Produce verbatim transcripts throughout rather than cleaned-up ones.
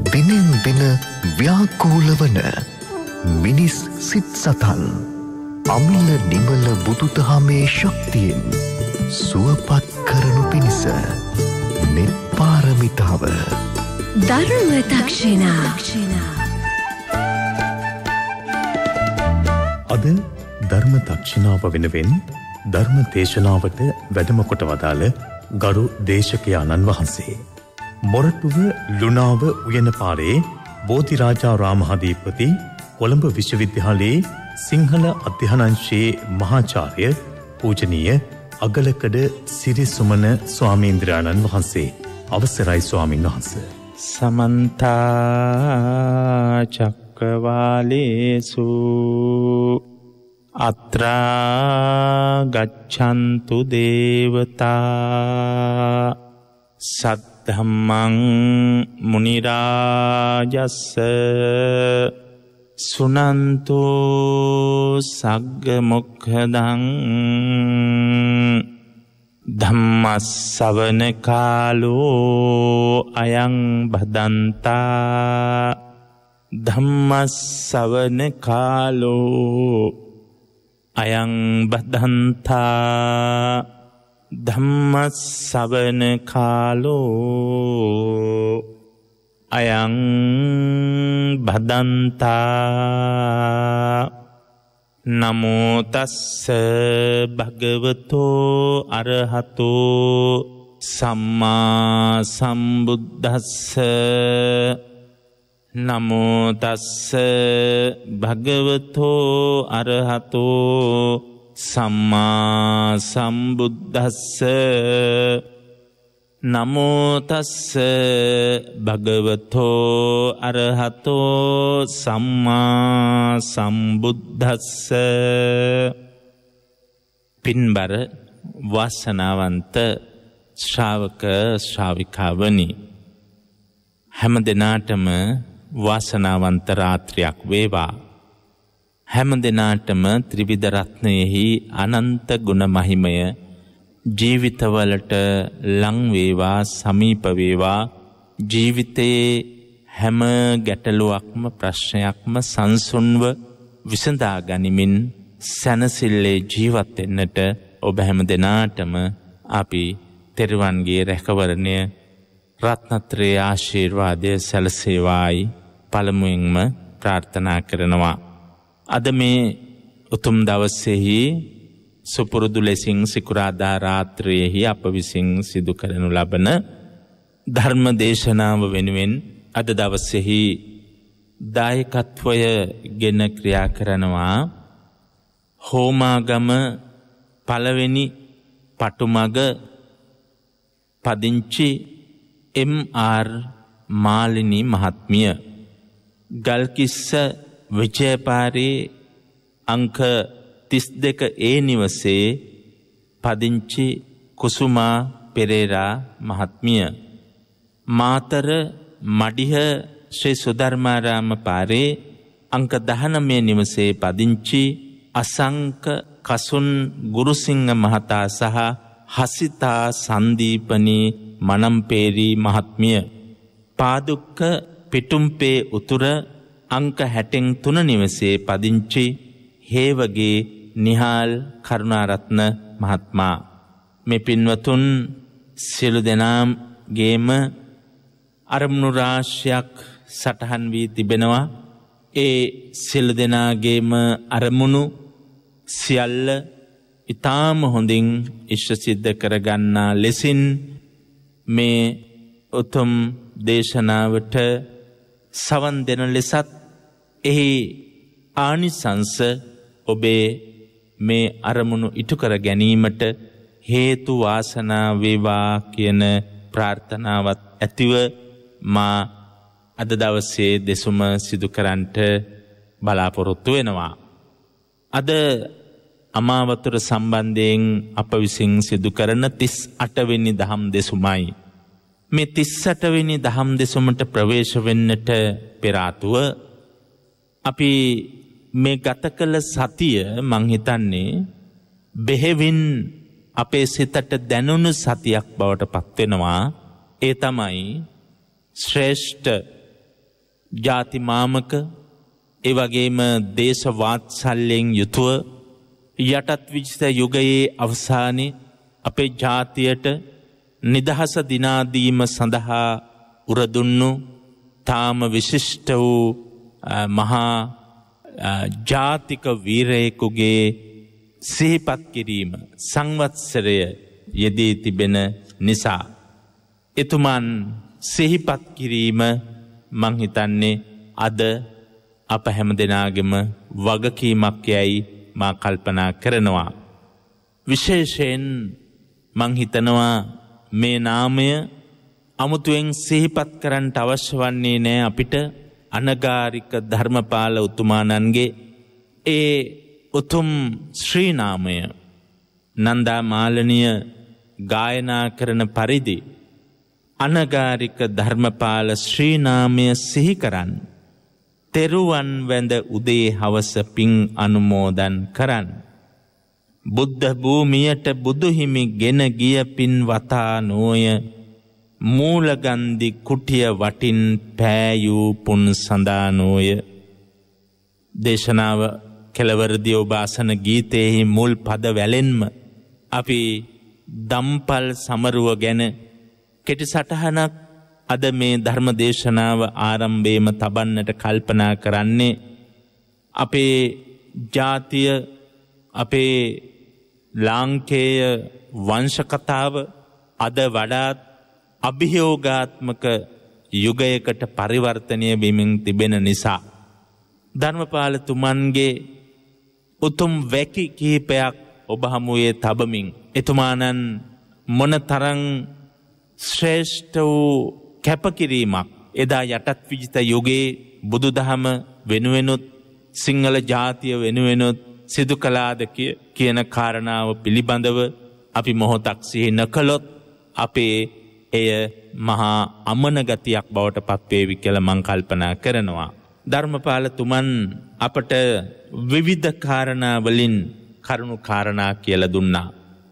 දිනෙන් දින ව්‍යාකූල වන මිනිස් සිත් සතන් අමිල නිමල බුදුදහමේ ශක්තියෙන් සුවපත් කරනු පිණිස නිර්පාරමිතාව ධර්ම දක්ෂිනා. අද ධර්ම දක්ෂිනාව වෙනුවෙන් ධර්ම දේශනාවට වැඩම කොට වදාළ ගරු දේශකයාණන් වහන්සේ මොරටුව ලුණාව උයන පාරේ බෝධිරාජාරාමහාධිපති කොළඹ විශ්වවිද්‍යාලයේ සිංහල අධ්‍යයනාංශයේ මහාචාර්ය පූජනීය අගලකඩ සිරිසුමන ස්වාමීන්ද්‍රයාණන් වහන්සේ. අවසරයි ස්වාමීන් වහන්සේ. සමන්ත චක්කවාලේසු අත්‍රා ගච්ඡන්තු දේවතා සද්ධම්මං මුනි රාජස්ස සුනන්තු සග්ග මොක්ඛදං ධම්මස්සවන කාලෝ අයං භදන්තා ධම්මස්සවන කාලෝ අයං භදන්තා ධම්මස්සවන කාලෝ අයං භදන්තා නමෝ තස්ස භගවතෝ අරහතෝ සම්මා සම්බුද්දස්ස නමෝ තස්ස භගවතෝ අරහතෝ සම්මා සම්බුද්දස්ස නමෝ තස්ස භගවතෝ අරහතෝ සම්මා සම්බුද්දස්ස. පින්බර වාසනාවන්ත ශ්‍රාවක ශ්‍රාවිකාවනි, හැම දිනාටම වාසනාවන්ත රාත්‍රියක් වේවා. හැම දිනාටම ත්‍රිවිධ රත්නයෙහි අනන්ත ගුණ මහිමය ජීවිතවලට ලං වේවා, සමීප වේවා. ජීවිතයේ හැම ගැටලුවක්ම ප්‍රශ්නයක්ම සංසුන්ව විසඳා ගනිමින් සැනසෙල්ලේ ජීවත් වෙන්නට ඔබ හැම දිනාටම අපි තෙරුවන්ගේ රැකවරණය රත්නත්‍රයේ ආශිර්වාදය සැලසේවායි පළමුවෙන්ම ප්‍රාර්ථනා කරනවා. අද මේ උතුම් දවසේහි සුපුරුදු ලෙසින් සිකුරාදා රාත්‍රියේහි අප විසින් සිදු කරනු ලබන ධර්ම දේශනාව වෙනුවෙන් අද දවසේහි දායකත්වය ගෙන ක්‍රියා කරනවා හෝමාගම පළවෙනි පටුමග පදිංචි එම් ආර් මාලිනී මහත්මිය, ගල්කිස්ස විජයපාරේ අංක තිස් දෙක ඒ නිවසේ පදිංචි කුසුමා පෙරේරා මහත්මිය, මාතර මඩිහ ශ්‍රී සුධර්මාරාම පාරේ අංක දහනවය නිවසේ පදිංචි අසංක කසුන් ගුරුසිංහ මහතා සහ හසිතා සන්දීපනී මනම්පේරී මහත්මිය, පාදුක්ක පිටුම්පේ උතුර අංක හැටෙන් තුන නිවසේ පදිංචි හේවගේ නිහාල් කරුණාරත්න මහත්මා. මේ පින්වතුන් සියලු දෙනාගේම අරමුණු රාශියක් සටහන් වී තිබෙනවා. ඒ සියලු දෙනාගේම අරමුණු සියල්ල ඊටාම හොඳින් ඉෂ්ට සිද්ධ කරගන්නා ලෙසින් මේ උතුම් දේශනාවට සවන් දෙන ලෙසත් එහි ආනිසංස ඔබේ මේ අරමුණු ඉටු කර ගැනීමට හේතු වාසනා වේවා කියන ප්‍රාර්ථනාවත් ඇතිව මා අද දවසේ දෙසුම සිදු කරන්නට බලාපොරොත්තු වෙනවා. අද අමාවතුර සම්බන්ධයෙන් අප විසින් සිදු කරන තිස් අට වෙනි දහම් දෙසුමයි. මේ තිස් අට වෙනි දහම් දෙසුමට ප්‍රවේශ වෙන්නට පෙර ආතුව අපි මේ ගත කළ සතිය මං හිතන්නේ බෙහෙවින් අපේ සිතට දැනුණු සතියක් බවට පත් වෙනවා. ඒ තමයි ශ්‍රේෂ්ඨ ජාති මාමක ඒ වගේම දේශ වාත්සල්‍යයෙන් යුතුව යටත් විජිත යුගයේ අවසානයේ අපේ ජාතියට නිදහස දිනාදීම සඳහා උරදුන්නු තාම විශිෂ්ට වූ මහා ජාතික වීරයෙකුගේ සිහිපත් කිරීම සංවත්සරය යෙදී තිබෙන නිසා එතුමන් සිහිපත් කිරීම මං හිතන්නේ අද අප හැම දෙනාගේම වගකීමක් යයි මා කල්පනා කරනවා. විශේෂයෙන් මං හිතනවා මේ නාමය අමුතුවෙන් සිහිපත් කරන්නට අවශ්‍ය වන්නේ නෑ අපිට අනගාരിക ධර්මපාල උතුමාණන්ගේ ඒ උතුම් ශ්‍රී නාමය නන්දා මාලනිය ගායනා කරන පරිදි අනගාരിക ධර්මපාල ශ්‍රී නාමය සිහි කරන් තෙරුවන් වැඳ උදේ හවස පින් අනුමෝදන් කරන් බුද්ධ භූමියට බුදුහිමි ගෙන ගිය පින් වතා නොය මූලගන්ධි කුටිය වටින් පෑයූ පුන් සඳානෝය. දේශනාව කෙළවරදී ඔබ අසන ගීතයෙහි මුල් පද වැලෙන්ම අපි දම්පල් සමරුව ගැන කෙටි සටහනක් අද මේ ධර්ම දේශනාව ආරම්භයේම තබන්නට කල්පනා කරන්නේ අපේ ජාතිය අපේ ලාංකේය වංශ කතාව අද වඩාත් අභියෝගාත්මක යුගයකට පරිවර්තනය වෙමින් තිබෙන නිසා ධර්මපාලතුමන්ගේ උතුම් වැකි කිහිපයක් ඔබ හමුවේ තබමින් එතුමාණන් මොනතරම් ශ්‍රේෂ්ඨ වූ කැපකිරීමක් එදා යටත් විජිත යුගයේ බුදුදහම වෙනුවෙනුත් සිංහල ජාතිය වෙනුවෙනුත් සිදු කළාද කියන කාරණාව පිළිබඳව අපි මොහොතක් සිහි නොකළොත් අපේ එය මහා අමන ගතියක් බවට පත්වේවි කියලා මං කල්පනා කරනවා. ධර්මපාලතුමන් අපට විවිධ කාරණා වලින් කරුණු කාරණා කියලා දුන්නා.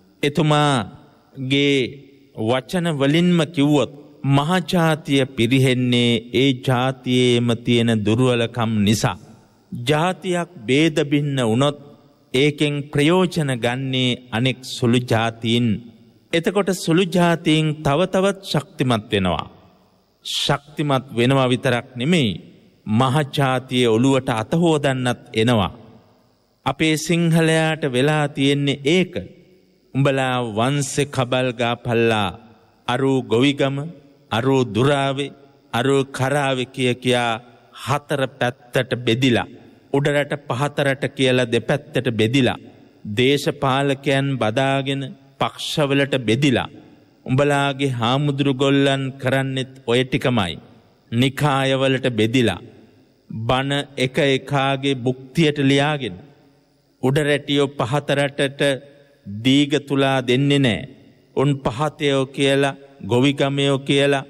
එතුමාගේ වචන වලින්ම කිව්වොත් මහජාතිය පිරිහෙන්නේ ඒ ජාතියේම තියෙන දුර්වලකම් නිසා. ජාතියක් ભેද බින්න වුණොත් ඒකෙන් ප්‍රයෝජන ගන්නේ අනෙක් සුළු ජාතීන්. එතකොට සුළු ජාතීන් තව තවත් ශක්තිමත් වෙනවා. ශක්තිමත් වෙනවා විතරක් නෙමෙයි මහජාතියේ ඔළුවට අත හොදන්නත් එනවා. අපේ සිංහලයාට වෙලා තියෙන්නේ ඒක. උඹලා වංශේ කබල් ගාපල්ලා අරූ ගොවිගම අරූ දුරාවේ අරූ කරාවේ කිය කියා හතර පැත්තට බෙදිලා උඩරට පහතරට කියලා දෙපැත්තට බෙදිලා දේශපාලකයන් බදාගෙන පක්ෂවලට බෙදිලා උඹලාගේ හාමුදුරු ගොල්ලන් කරන්නෙත් ඔය ටිකමයි. නිකායවලට බෙදිලා බණ එක එකාගේ බුක්තියට ලියාගෙන උඩරැටියෝ පහතරටට දීග තුලා දෙන්නේ නෑ. උන් පහතයෝ කියලා ගොවිගමයෝ කියලා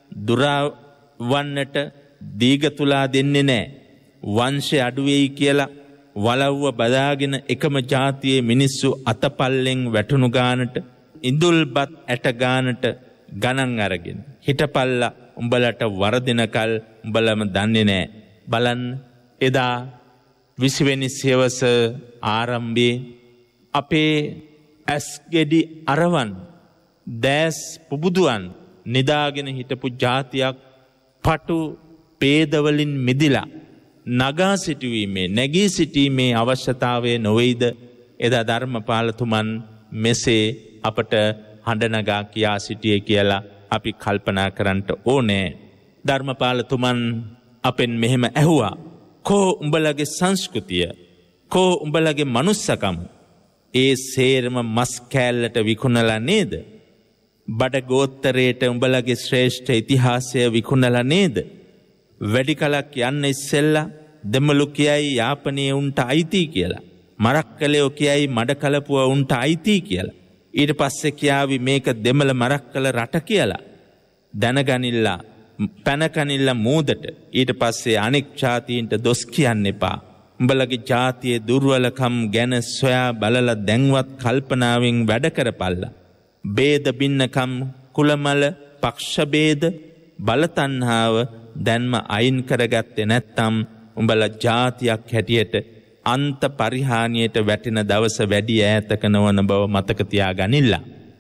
දුරවන්නට දීග තුලා දෙන්නේ නෑ. වංශය අඩුවෙයි කියලා වලව්ව බදාගෙන එකම ජාතියේ මිනිස්සු අතපල්ලෙන් වැටුණු ගානට ඉඳුල්බත් ඇට ගානට ගණන් අරගෙන හිටපල්ලා උඹලට වරදිනකල් උඹලම දන්නේ නෑ. බලන්න එදා විසිවෙනි සියවස ආරම්භයේ අපේ ඇස්ගෙඩි අරවන් දැස් පුබුදුවන් නිදාගෙන හිටපු ජාතියක් පටු පේදවලින් මිදිලා නගා සිටුවීමේ නැගී සිටීමේ අවශ්‍යතාවය නොවේද එදා ධර්මපාලතුමන් මෙසේ අපට හඬනගා කියා සිටියේ කියලා අපි කල්පනා කරන්නට ඕනේ. ධර්මපාලතුමන් අපෙන් මෙහෙම ඇහුවා කෝ උඹලගේ සංස්කෘතිය කෝ උඹලගේ මනුස්සකම ඒ සේරම මස් කෑල්ලට විකුණලා නේද? බඩ ගෝත්තරයට උඹලගේ ශ්‍රේෂ්ඨ ඉතිහාසය විකුණලා නේද? වැඩි කලක් යන්න ඉස්සෙල්ලා දෙමළු කියයි යාපනයේ උන්ට අයිති කියලා. මරක්කලයෝ කියයි මඩ කලපුව උන්ට අයිති කියලා. ඊට පස්සේ කියාවි මේක දෙමළ මරක්කල රට කියලා. දැනගනිල්ලා පැනකනිල්ලා මූදට ඊට පස්සේ අනෙක් ජාතීන්ට දොස් කියන්න එපා. උඹලගේ ජාතියේ දුර්වලකම් ගැන සොයා බලලා දැන්වත් කල්පනාවෙන් වැඩ කරපල්ලා. ભેද බින්නකම් කුලමල පක්ෂ ભેද බලතණ්හාව දැන්ම අයින් කරගත්තේ නැත්තම් උඹලා ජාතියක් හැටියට අන්ත පරිහානියට වැටෙන දවස වැඩි ඈතක නොවන බව මතක තියාගනින්න.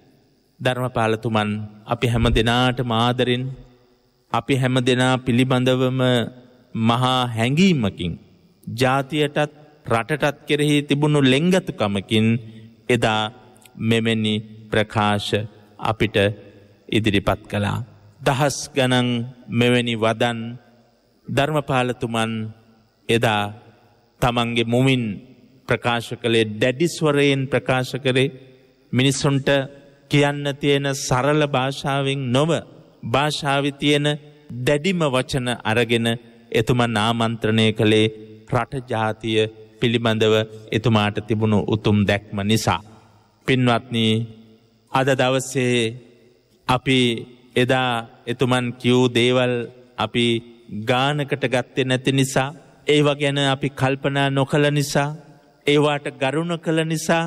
ධර්මපාලතුමන් අපි හැම දිනාටම ආදරෙන් අපි හැම දිනා පිළිබඳවම මහා හැඟීමකින් ජාතියටත් රටටත් කෙරෙහි තිබුණු ලෙන්ගතුකමකින් එදා මෙවැනි ප්‍රකාශ අපිට ඉදිරිපත් කළා. දහස් ගණන් මෙවැනි වදන් ධර්මපාලතුමන් එදා තමන්ගේ මුවින් ප්‍රකාශ කළේ දැඩි ස්වරයෙන් ප්‍රකාශ කරේ මිනිසුන්ට කියන්න තියෙන සරල භාෂාවෙන් නොව භාෂාවේ තියෙන දැඩිම වචන අරගෙන එතුමන් ආමන්ත්‍රණය කළේ රට ජාතිය පිළිබඳව එතුමාට තිබුණු උතුම් දැක්ම නිසා. පින්වත්නි, අද දවසේ අපි එදා එතුමන් කියූ දේවල් අපි ගානකට ගත්තේ නැති නිසා, ඒව ගැන අපි කල්පනා නොකළ නිසා, ඒවාට ගරුණ කළ නිසා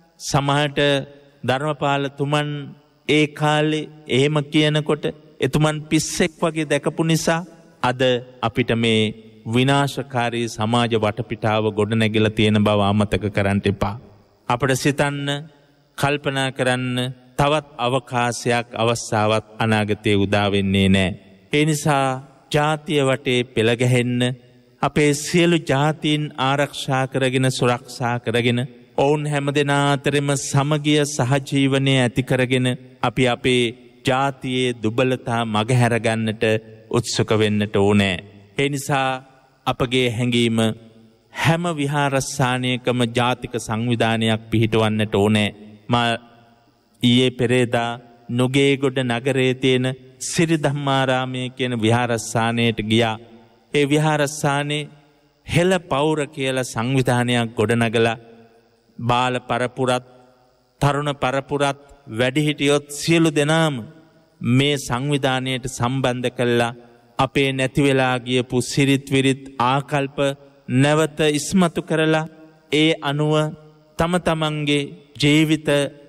සමහරට ධර්මපාලතුමන් ඒ කාලේ එහෙම කියනකොට එතුමන් පිස්සෙක් වගේ දැකපු නිසා අද අපිට මේ විනාශකාරී සමාජ වටපිටාව ගොඩනැගිලා තියෙන බව අමතක කරන්න එපා. අපිට සිතන්න, කල්පනා කරන්න තවත් අවකාශයක්, අවස්ථාවක් අනාගතයේ උදා වෙන්නේ නැහැ. ඒ නිසා ජාතිය වටේ පෙළ ගැහෙන්න, අපේ සියලු ජාතීන් ආරක්ෂා කරගෙන සුරක්ෂා කරගෙන ඔවුන් හැමදෙනා අතරෙම සමගිය සහජීවනය ඇති කරගෙන අපි අපේ ජාතියේ දුබලතා මගහැර ගන්නට උත්සුක වෙන්නට ඕනේ. ඒ නිසා අපගේ හැඟීම හැම විහාරස්ථානයකම ජාතික සංවිධානයක් පිහිටවන්නට ඕනේ. මා ඊයේ පෙරේදා නුගේගොඩ නගරයේ තියෙන සිරි ධම්මාරාමයේ කියන විහාරස්ථානයට ගියා. ඒ විහාරස්ථානයේ හෙළ පෞර කියලා සංවිධානයක් ගොඩනගලා බාල පරපුරත් තරුණ පරපුරත් වැඩිහිටියොත් සියලු දෙනාම මේ සංවිධානයට සම්බන්ධ කළා. අපේ නැති වෙලා ගියපු සිරිත් විරිත් ආකල්ප නැවත ඉස්මතු කරලා ඒ අනුව තම තමන්ගේ ජීවිත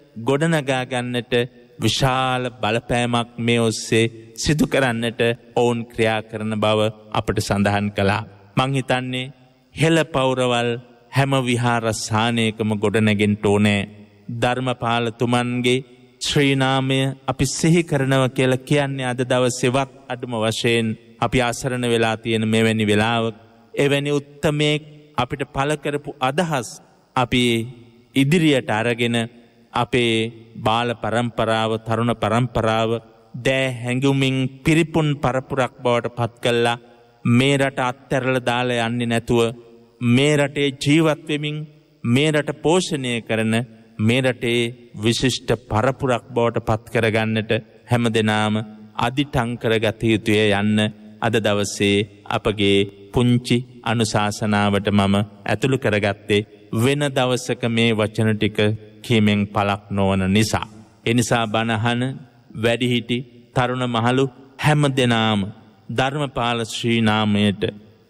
ගොඩනගා ගන්නට විශාල බලපෑමක් මේ ඔස්සේ සිදු කරන්නට ඔවුන් ක්‍රියා කරන බව අපට සඳහන් කළා. මං හිතන්නේ හෙළ පෞරවල් හැම විහාරස්ථානයකම ගොඩනැගෙන්න ඕනේ. ධර්මපාලතුමන්ගේ ශ්‍රී නාමය අපි සිහි කරනවා කියලා කියන්නේ අද දවසේවත් අඩුම වශයෙන් අපි ආසරණ වෙලා තියෙන මෙවැනි වෙලාවක එවැනි උත්තමයෙක් අපිට පළ කරපු අදහස් අපි ඉදිරියට අරගෙන අපේ බාල පරම්පරාව, තරුණ පරම්පරාව දෑ හැඟුමින් පිරිපුන් පරපුරක් බවට පත් කළා. මේ රට අත්හැරලා දාලා යන්නේ නැතුව මේ රටේ ජීවත් වෙමින් මේ රට පෝෂණය කරන මේ රටේ විශිෂ්ට පරපුරක් බවට පත් කරගන්නට හැමදෙනාම අදිටන් කරගත යුතුය යන්න අද දවසේ අපගේ පුංචි අනුශාසනාවට මම ඇතුළු කරගත්තේ වෙන දවසක මේ වචන ටික කීමෙන් පළක් නොවන නිසා. ඒ නිසා බණහන වැඩිහිටි තරුණ මහලු හැමදෙනාම ධර්මපාල ශ්‍රී නාමයට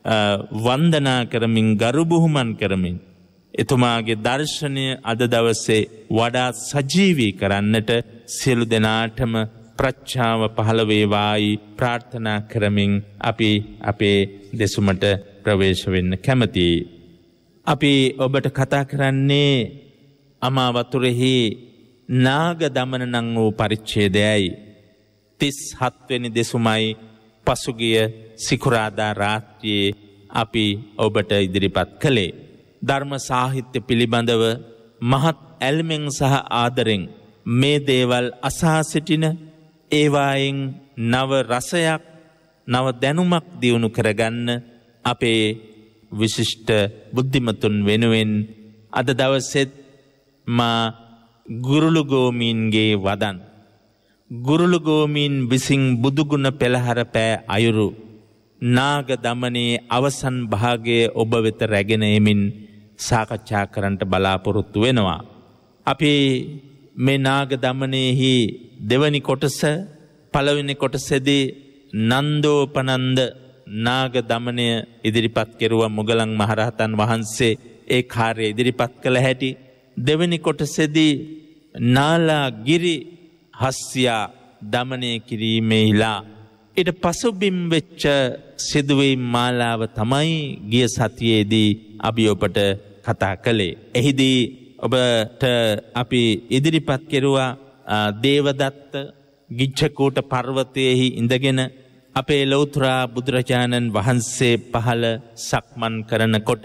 වන්දනා කරමින් ගරු බුහුමන් කරමින් එතුමාගේ දර්ශනය අද දවසේ වඩා සජීවී කරන්නට සියලු දෙනාටම ප්‍රඥාව පහළ වේවායි ප්‍රාර්ථනා කරමින් අපි අපේ දෙසුමට ප්‍රවේශ වෙන්න කැමතියි. අපි ඔබට කතා කරන්නේ අමාවතුරෙහි නාග දමන නම් වූ පරිච්ඡේදයයි. තිස් හත් වෙනි දෙසුමයි පසුගිය සිකුරාදා රාත්‍රියේ අපි ඔබට ඉදිරිපත් කළේ. ධර්ම සාහිත්‍ය පිළිබඳව මහත් ඇල්මෙන් සහ ආදරෙන් මේ දේවල් අසා සිටින, ඒවායින් නව රසයක්, නව දැනුමක් දියුණු කරගන්න අපේ විශිෂ්ට බුද්ධිමතුන් වෙනුවෙන් අද දවසෙත් මා ගුරුළුගෝමීන්ගේ වදන්, ගුරුළුගෝමීන් විසින් බුදුගුණ පෙළහර පෑ අයුරු නාග දමනයේ අවසන් භාගයේ ඔබ වෙත රැගෙන එමින් සාකච්ඡා කරන්නට බලාපොරොත්තු වෙනවා. අපි මේ නාග දමනයේහි දෙවැනි කොටස, පළවෙනි කොටසේදී නන්දෝපනන්ද නාග දමනය ඉදිරිපත් කෙරුවා මුගලන් මහරහතන් වහන්සේ ඒ කාර්යය ඉදිරිපත් කළ හැටි. දෙවැනි කොටසේදී නාලා ගිරි හස්සියා දමනය කිරීමේලා ඊට පසුබිම් වෙච්ච සිදුවීම් මාලාව තමයි ගිය සතියේදී අපි ඔබට කතා කළේ. එහිදී ඔබට අපි ඉදිරිපත් කෙරුවා දේවදත්ත ගිච්ඡකූට පර්වතයේහි ඉඳගෙන අපේ ලෞතර බුදුරජාණන් වහන්සේ පහළ සක්මන් කරනකොට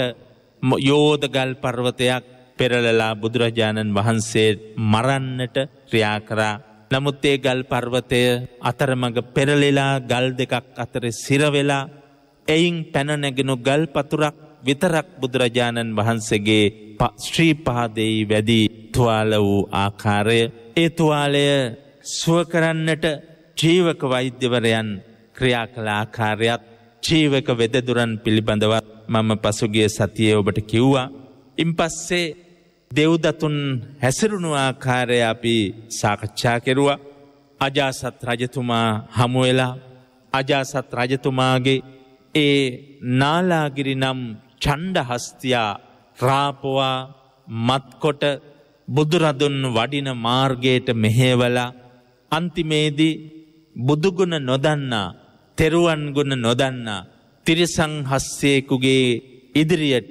යෝධගල් පර්වතයක් පෙරලලා බුදුරජාණන් වහන්සේ මරන්නට ක්‍රියා කරා. නමුත් ඒ ගල් පර්වතය අතරමඟ පෙරලිලා ගල් දෙකක් අතර සිර වෙලා එයින් පැන නැගිනු ගල් පතුරක් විතරක් බුදුරජාණන් වහන්සේගේ ශ්‍රී පාදයේ වැඩි තුවාල වූ ආකාරය, ඒ තුවාලය සුව කරන්නට ජීවක වෛද්‍යවරයන් ක්‍රියා කළ ආකාරයත් ජීවක වෙදදුරන් පිළිබඳවත් මම පසුගිය සතියේ ඔබට කිව්වා. ඉන්පස්සේ දෙව්දතුන් හැසිරුණු ආකාරය අපි සාකච්ඡා කෙරුවා. අජාසත් රජතුමා හමු වෙලා අජාසත් රජතුමාගේ ඒ නාලාගිරි නම් ඡණ්ඩ හස්තියා රාපවා මත්කොට බුදුරදුන් වඩින මාර්ගයට මෙහෙवला අන්තිමේදී බුදුගුණ නොදන්නා තෙරුවන් ගුණ නොදන්නා තිරිසං හස්සේකුගේ ඉදිරියට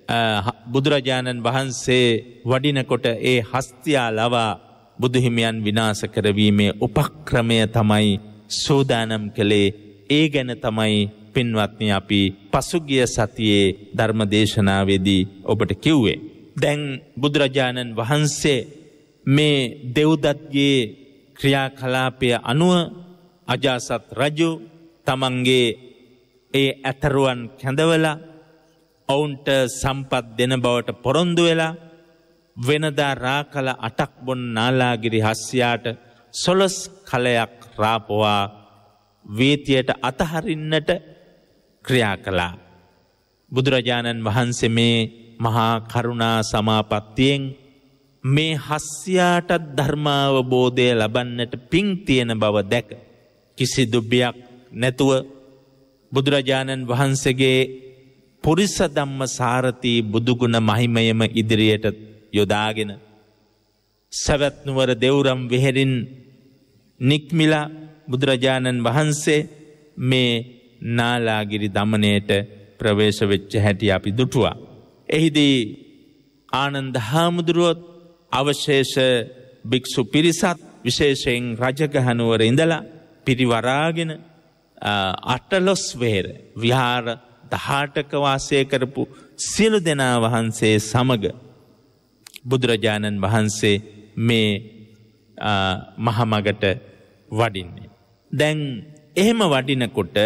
බුදුරජාණන් වහන්සේ වඩිනකොට ඒ හස්තියා ලවා බුදුහිමියන් විනාශ කරවීමේ උපක්‍රමය තමයි සූදානම් කළේ. ඒ ගැන තමයි පින්වත්නි අපි පසුගිය සතියේ ධර්ම දේශනාවේදී ඔබට කිව්වේ. දැන් බුදුරජාණන් වහන්සේ මේ දෙව්දත්ගේ ක්‍රියාකලාපය අනුව අජාසත් රජු තමන්ගේ ඒ ඇතරුවන් කැඳවලා ඔවුන්ට සම්පත් දෙන බවට පොරොන්දු වෙලා වෙනදා රාකල අටක් බොන් නාලාගිරි හස්සියාට සොළොස් කලයක් රාපවා වීතියට අතහරින්නට ක්‍රියා කළා. බුදුරජාණන් වහන්සේ මේ මහා කරුණා සමාපත්තියෙන් මේ හස්සියාටත් ධර්මාවබෝධය ලබන්නට පිං තියෙන බව දැක කිසිදු බියක් නැතුව බුදුරජාණන් වහන්සේගේ පුරිස ධම්ම සාරති බුදුගුණ මහිමයම ඉදිරියට යොදාගෙන සවැත් නුවර දෙව්රම් වෙහෙරින් නික්මිලා බුදුරජාණන් වහන්සේ මේ නාලාගිරි දමනයට ප්‍රවේශ වෙච්ච හැටි අපි දුටුවා. එහිදී ආනන්ද හාමුදුරුවෝ අවශේෂ භික්ෂු පිරිසත් විශේෂයෙන් රජගහ නුවර ඉඳලා පිරිවරාගෙන අටලොස් වෙහෙර විහාර දහඅටක වාසය කරපු සියලු දෙනා වහන්සේ සමග බුදුරජාණන් වහන්සේ මේ මහමගට වඩින්නේ. දැන් එහෙම වඩිනකොට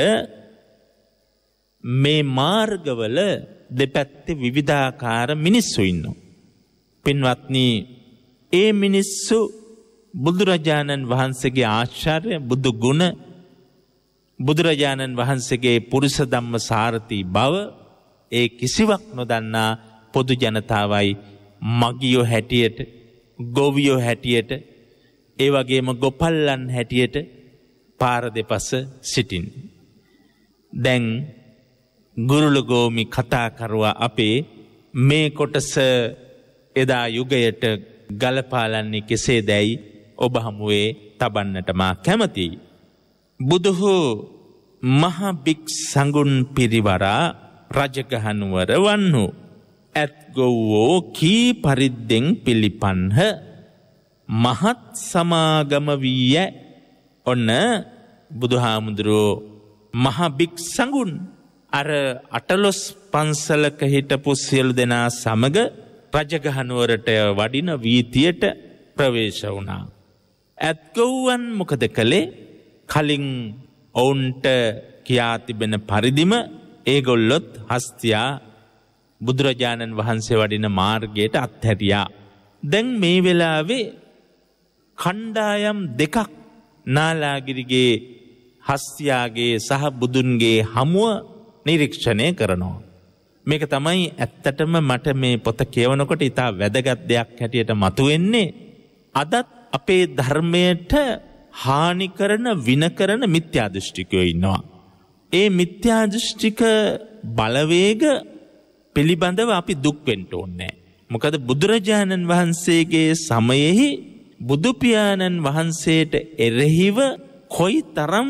මේ මාර්ගවල දෙපැත්තේ විවිධාකාර මිනිස්සු ඉන්නවා. පින්වත්නි, ඒ මිනිස්සු බුදුරජාණන් වහන්සේගේ ආශ්චර්ය බුදු ගුණ බුදුරජාණන් වහන්සේගේ පුරුෂ ධම්ම සාරති බව ඒ කිසිවක් නොදන්නා පොදු ජනතාවයි මගියෝ හැටියට, ගොවියෝ හැටියට, ඒ වගේම ගොපල්ලන් හැටියට පාර දෙපස සිටින්නේ. දැන් ගුරුලගෝමි කතා කරුවා අපේ මේ කොටස එදා යුගයට ගලපාලන්නේ කෙසේදැයි ඔබ හමුවේ තබන්නට මා කැමතියි. බුදුහු මහ භික්ෂුන් පිරිවරා රජගහ නුවර වන්නු ඇත් ගොව්වෝ කී පරිද්දෙන් පිළිපන්හ මහත් සමාගම වීය. ඔන්න බුදුහාමුදුරුවෝ මහ භික්ෂුන් අර අටලොස් පන්සලක හිටපු සියලු දෙනා සමග රජගහ නුවරට වඩින වීතියට ප්‍රවේශ වුණා. ඇත් ගොව්වන් මොකද කළේ? කලින් ඔවුන්ට කියා තිබෙන පරිදිම ඒගොල්ලොත් හස්තියා බුදුරජාණන් වහන්සේ වඩින මාර්ගයට අත්හැරියා. දැන් මේ වෙලාවේ කණ්ඩායම් දෙකක් නාලාගිරිගේ හස්තියාගේ සහ බුදුන්ගේ හමුව නිරීක්ෂණය කරනවා. මේක තමයි ඇත්තටම මට මේ පොත කියවනකොට ඉතා වැදගත් දෙයක් හැටියට මතුවෙන්නේ. අදත් අපේ ධර්මයට හානි කරන වින කරන මිත්‍යා දෘෂ්ටිකයෝ ඉන්නවා. ඒ මිත්‍යා දෘෂ්ටික බලවේග පිළිබඳව අපි දුක් වෙන්න ඕනේ. මොකද බුදුරජාණන් වහන්සේගේ සමයෙහි බුදු පියාණන් වහන්සේට එරෙහිව කොයිතරම්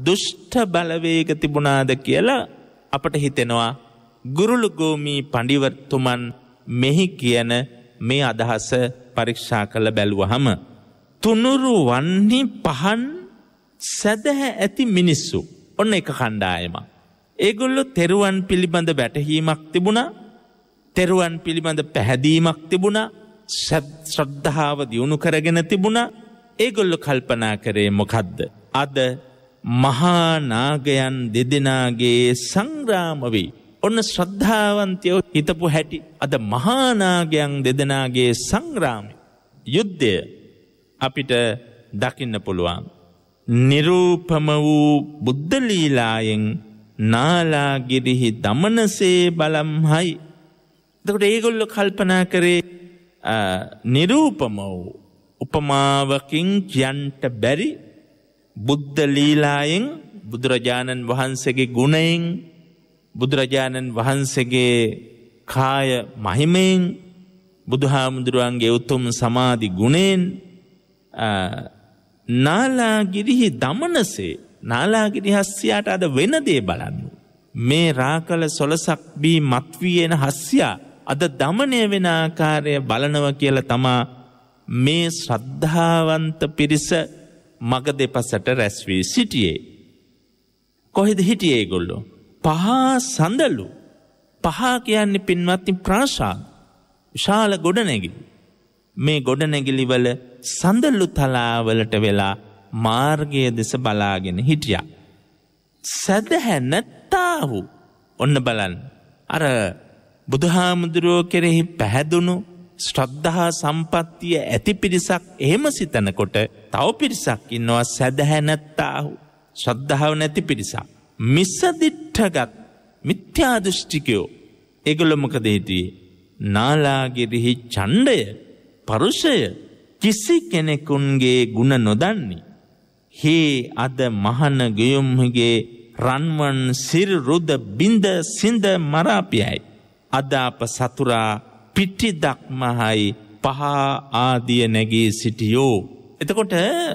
දුෂ්ට බලවේග තිබුණාද කියලා අපට හිතෙනවා. ගුරුළුගෝමී පඬිවර්තුමන් මෙහි කියන මේ අදහස පරීක්ෂා කළ බැලුවහම තුනුරු වන්නේ පහන් සැදැහැ ඇති මිනිස්සු ඔන්න එක කණ්ඩායමක්. ඒගොල්ලෝ තෙරුවන් පිළිබඳ වැටහීමක් තිබුණා. තෙරුවන් පිළිබඳ පැහැදීමක් තිබුණා. ශ්‍රද්ධාව දියුණු කරගෙන තිබුණා. ඒගොල්ලෝ කල්පනා කරේ මොකද්ද? අද මහා නාගයන් දෙදෙනාගේ සංග්‍රාම වේ. ඔන්න ශ්‍රද්ධාවන්තයෝ හිතපු හැටි අද මහා නාගයන් දෙදෙනාගේ සංග්‍රාමය යුද්ධය අපිට දකින්න පුළුවන්. නිරූපම වූ බුද්ධ ලීලායෙන් නාලාගිරිහි දමනසේ බලම්හයි. එතකොට ඒගොල්ලෝ කල්පනා කරේ නිරූපම වූ උපමාවකින් කියන්ට බැරි බුද්ධ ලීලායෙන් බුදුරජාණන් වහන්සේගේ ගුණයෙන් බුදුරජාණන් වහන්සේගේ කාය මහිමයෙන් බුදුහාමුදුරුවන්ගේ උතුම් සමාධි ගුණයෙන් නාලාගිරිහි දමනසේ නාලාගිරි හස්සියාට අද වෙන දේ බලන්න. මේ රාකල සොලසක් බී මත්වී එන හස්සියා අද දමනය වෙන ආකාරය බලනවා කියලා තමා මේ ශ්‍රද්ධාවන්ත පිරිස මග දෙපසට රැස් වී සිටියේ. කොහෙද හිටියේ ඒගොල්ලෝ? පහා සඳලු. පහා කියන්නේ පින්වත්නි ප්‍රාසාද. විශාල ගොඩනැගිලි. මේ ගොඩනැගිලි වල සඳලු තලාවලට වෙලා මාර්ගය දෙස බලාගෙන හිටියා. සැදැහැ නැත්තාහු ඔන්න බලන්න. අර බුදුහාමුදුරුවෝ කෙරෙහි පැහැදුණු ශ්‍රද්ධා සම්පත්තිය ඇති පිරිසක් එහෙම සිතනකොට තව පිරිසක් ඉන්නවා සැදැහැ නැත්තාහු ශ්‍රද්ධාව නැති පිරිසක්. මිසදිට්ඨගත් මිත්‍යා දෘෂ්ටිකයෝ. ඒගොල්ලෝ මොකද හිටියේ? නාලාගිරිහි ඡණ්ඩය පරුෂය කිසි කෙනෙකුන්ගේ ගුණ නොදන්නේ. හේ අද මහන ගයුම්හිගේ රන්වන් සිර රුද බින්ද සින්ද මරාපියයි. අද අප සතුරා පිටි දක්මහයි පහා ආදිය නැගී සිටියෝ. එතකොට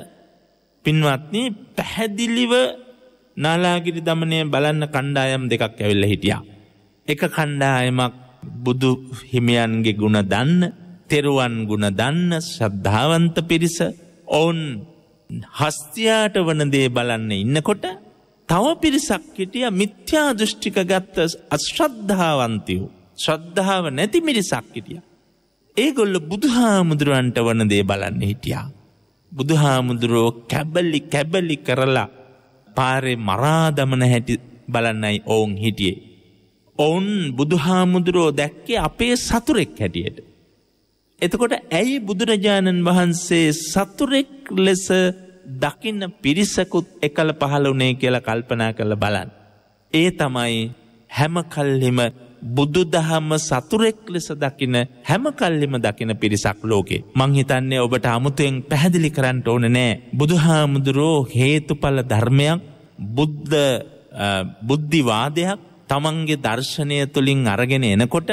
පින්වත්නි පැහැදිලිව නාලාගිරි දමනය බලන්න කණ්ඩායම් දෙකක් ඇවිල්ලා හිටියා. එක කණ්ඩායමක් බුදු හිමියන්ගේ ගුණ දන්න, තෙරුවන් ගුණ දන්න ශ්‍රද්ධාවන්ත පිරිස ඔවුන් හස්තියාට වන දේ බලන්න ඉන්නකොට තව පිරිසක් හිටියා මිත්‍යා දෘෂ්ටික ගත්ත අශ්‍රද්ධාවන්තයෝ. ශ්‍රද්ධාව නැති මිරිසක් හිටියා. ඒගොල්ලෝ බුදුහාමුදුරන්ට වන දේ බලන්න හිටියා. බුදුහාමුදුරෝ කැබලි කැබලි කරලා පාරේ මරා දමන හැටි බලන්නයි ඔවුන් හිටියේ. ඔවුන් බුදුහාමුදුරෝ දැක්කේ අපේ සතුරෙක් හැටියට. එතකොට ඇයි බුදුරජාණන් වහන්සේ සතුරෙක් ලෙස දකින්න පිරිසකුත් එකල පහළ වුණේ කියලා කල්පනා කරලා බලන්න. ඒ තමයි හැම කල්හිම බුදුදහම සතුරෙක් ලෙස දකින හැම කල්හිම දකින පිරිසක් ලෝකේ. මං හිතන්නේ ඔබට අමුතුවෙන් පැහැදිලි කරන්න ඕනේ නෑ. බුදුහාමුදුරෝ හේතුඵල ධර්මයක් බුද්ධ බුද්ධිවාදයක් තමන්ගේ දර්ශනය තුලින් අරගෙන එනකොට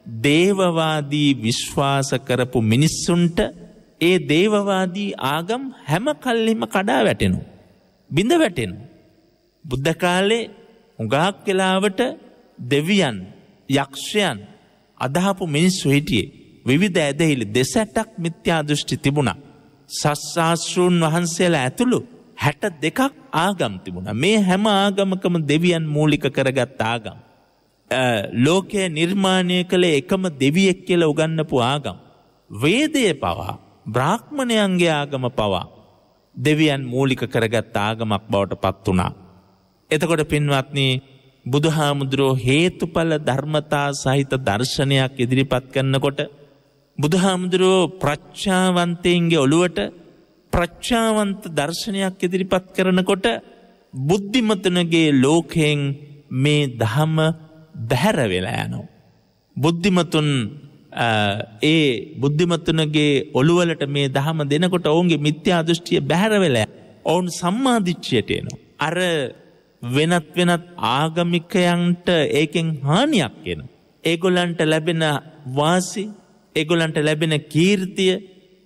දේවවාදී විශ්වාස කරපු මිනිස්සුන්ට ඒ දේවවාදී ආගම් හැම කල්හිම කඩා වැටෙනවා. බිඳ වැටෙනවා. බුද්ධ කාලේ උගාක් වෙලාවට දෙවියන් යක්ෂයන් අදහපු මිනිස්සු හිටියේ. විවිධ ඇදහිලි දෙසැටක් මිත්‍යා දෘෂ්ටි තිබුණා. සස්සාස්ෘන් වහන්සේලා ඇතුළු හැට දෙකක් ආගම් තිබුණා. මේ හැම ආගමකම දෙවියන් මූලික කරගත් ආගම්. ලෝකය නිර්මාණය කළ එකම දෙවියෙක් කියලා උගන්වපු ආගම්. වේදයේ පවා බ්‍රාහ්මණයන්ගේ ආගම පවා දෙවියන් මූලික කරගත් ආගමක් බවට පත් වුණා. එතකොට පින්වත්නි බුදුහාමුදුරෝ හේතුඵල ධර්මතා සහිත දර්ශනයක් ඉදිරිපත් කරනකොට බුදුහාමුදුරෝ ප්‍රඥාවන්තයින්ගේ ඔළුවට ප්‍රඥාවන්ත දර්ශනයක් ඉදිරිපත් කරනකොට බුද්ධිමතුන්ගේ ලෝකයෙන් මේ ධම බැහැර වෙලා යනවා. බුද්ධිමතුන් ඒ බුද්ධිමතුන්ගේ ඔළුවලට මේ ධම දෙනකොට ඔවුන්ගේ මිත්‍යා දෘෂ්ටිය බැහැර වෙලා ඔවුන් සම්මා දිට්ඨියට එනවා. අර වෙනත් වෙනත් ආගමිකයන්ට ඒකෙන් හානියක් එනවා. ඒගොල්ලන්ට ලැබෙන වාසි, ඒගොල්ලන්ට ලැබෙන කීර්තිය,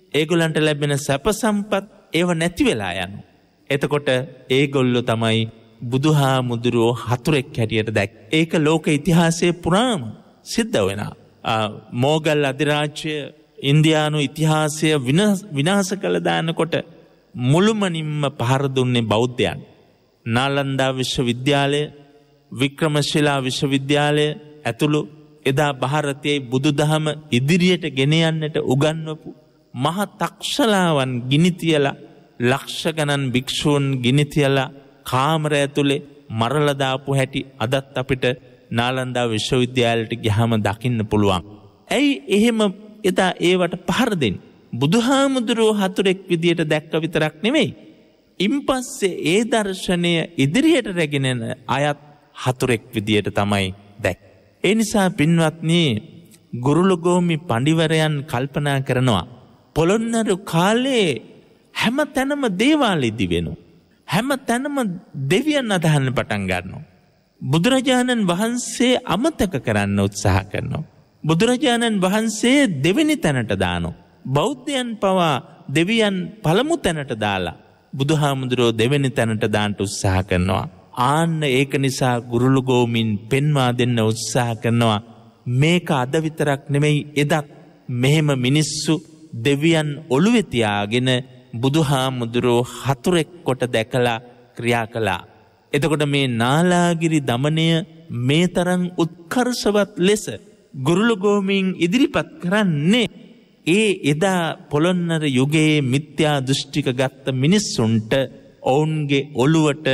ඒගොල්ලන්ට ලැබෙන සැප සම්පත් ඒව නැති වෙලා යනවා. එතකොට ඒගොල්ලෝ තමයි බුදුහාමුදුරුවෝ හතුරෙක් හැටියට දැක්. ඒක ලෝක ඉතිහාසයේ පුරාම සිද්ධ වෙනවා. මෝගල් අධිරාජ්‍ය ඉන්දියානු ඉතිහාසය විනාශ කළ දානකොට මුළුමනින්ම පහර දුන්නේ බෞද්ධයන්. නාලන්දා විශ්වවිද්‍යාලය, වික්‍රමශිලා විශ්වවිද්‍යාලය ඇතුළු එදා ಭಾರತයේ බුදුදහම ඉදිරියට ගෙන යන්නට උගන්වපු මහ තක්ෂලාවන් ගිනි තියලා ලක්ෂ ගණන් භික්ෂූන් ගිනි තියලා කාමර ඇතුලේ මරලා දාපු හැටි අදත් අපිට නාලන්දා විශ්වවිද්‍යාලයට ගියාම දකින්න පුළුවන්. ඇයි එහෙම එදා ඒවට පහර දෙන්නේ? බුදුහාමුදුරුවෝ හතුරෙක් විදියට දැක්ක විතරක් නෙමෙයි. ඉන්පස්සේ ඒ දර්ශනය ඉදිරියට රැගෙන යන අයත් හතුරෙක් විදියට තමයි දැක්කේ. ඒ නිසා පින්වත්නි, ගුරුලගෝමි පඬිවරයන් කල්පනා කරනවා පොළොන්නරු කාලේ හැම තැනම දේවාල ඉදි වෙනවා. හැම තැනම දෙවියන් අදහන්න පටන් ගන්නවා. බුදුරජාණන් වහන්සේ අමතක කරන්න උත්සාහ කරනවා. බුදුරජාණන් වහන්සේ දෙවෙනි තැනට දානවා. බෞද්ධයන් පවා දෙවියන් පළමු තැනට දාලා බුදුහාමුදුරුවෝ දෙවෙනි තැනට දාන්න උත්සාහ කරනවා. ආන්න ඒක නිසා ගුරුලගෝමින් පෙන්වා දෙන්න උත්සාහ කරනවා. මේක අද විතරක් නෙමෙයි, එදත් මෙහෙම මිනිස්සු දෙවියන් ඔළුවේ තියාගෙන බුදුහාමුදුරුවෝ හතුරෙක් කොට දැකලා ක්‍රියා කළා. එතකොට මේ නාලාගිරි දමනය මේ තරම් උත්කර්ෂවත් ලෙස ගුරුලගෝමින් ඉදිරිපත් කරන්නේ ඒ එදා පොළොන්නර යුගයේ මිත්‍යා දෘෂ්ටික ගත්ත මිනිස්සුන්ට ඔවුන්ගේ ඔළුවට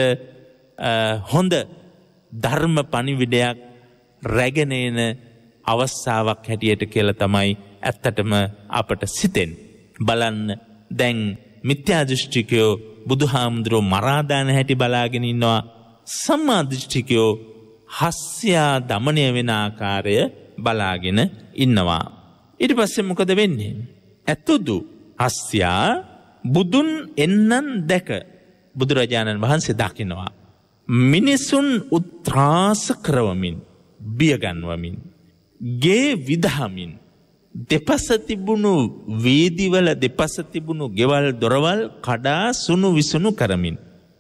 හොඳ ධර්ම පණිවිඩයක් රැගෙන එන අවස්ථාවක් හැටියට කියලා තමයි ඇත්තටම අපට සිතෙන්. බලන්න, දැන් මිත්‍යා දෘෂ්ටිකයෝ බුදුහාමුදුරුවෝ මරා දාන හැටි බලාගෙන ඉන්නවා. සම්මා දෘෂ්ටිකයෝ හස්යා දමනය වෙන ආකාරය බලාගෙන ඉන්නවා. ඊට පස්සේ මොකද වෙන්නේ? ඇතුදු හස්යා බුදුන් එන්නන් දැක බුදුරජාණන් වහන්සේ දකිනවා. මිනිසුන් උත්‍රාස කරවමින්, බියගන්වමින්, ගේ විදහමින්, දෙපස තිබුණු වේදිවල දෙපස තිබුණු ගෙවල් දොරවල් කඩා සුණු විසුණු කරමින්,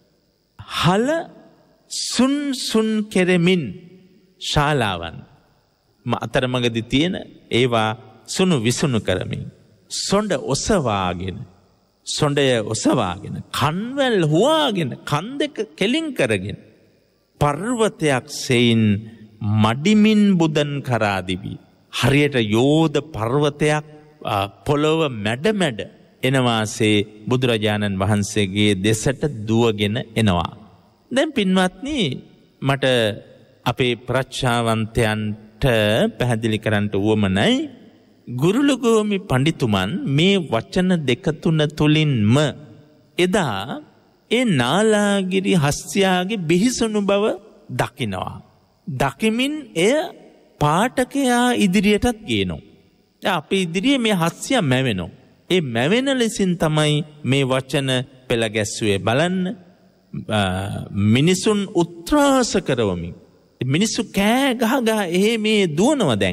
හල සුන් සුන් කෙරෙමින් ශාලාවන් අතරමඟදී තියෙන ඒවා සුණු විසුණු කරමින්, සොඬ ඔසවාගෙන සොඬය ඔසවාගෙන, කන්වැල් හුවාගෙන, කන් දෙක කෙලින් කරගෙන, පර්වතයක් සෙයින් මඩිමින් බුදන් කරාදිවි. හරියට යෝධ පර්වතයක් පොළොව මැඩ මැඩ එනවාසේ බුදුරජාණන් වහන්සේගේ දෙසට දුවගෙන එනවා. දැන් පින්වත්නි, මට අපේ ප්‍රඥාවන්තයන්ට පැහැදිලි කරන්නට උවමනයි, ගුරුලගෝමි පඬිතුමන් මේ වචන දෙක තුන තුලින්ම එදා ඒ නාලාගිරි හස්තියාගේ බිහිසුණු බව දකිනවා. දකිමින් එය පාඨකයා ඉදිරියටත් ගේනවා. අපි ඉදිරියේ මේ හස්තිය මැවෙනවා. ඒ මැවෙන ලෙසින් තමයි මේ වචන පෙළ ගැස්සුවේ. බලන්න, මිනිසුන් උත්‍රාස කරවමින්, මිනිස්සු කෑ ගහ ගහ එහෙ මේ දුවනවා දැන්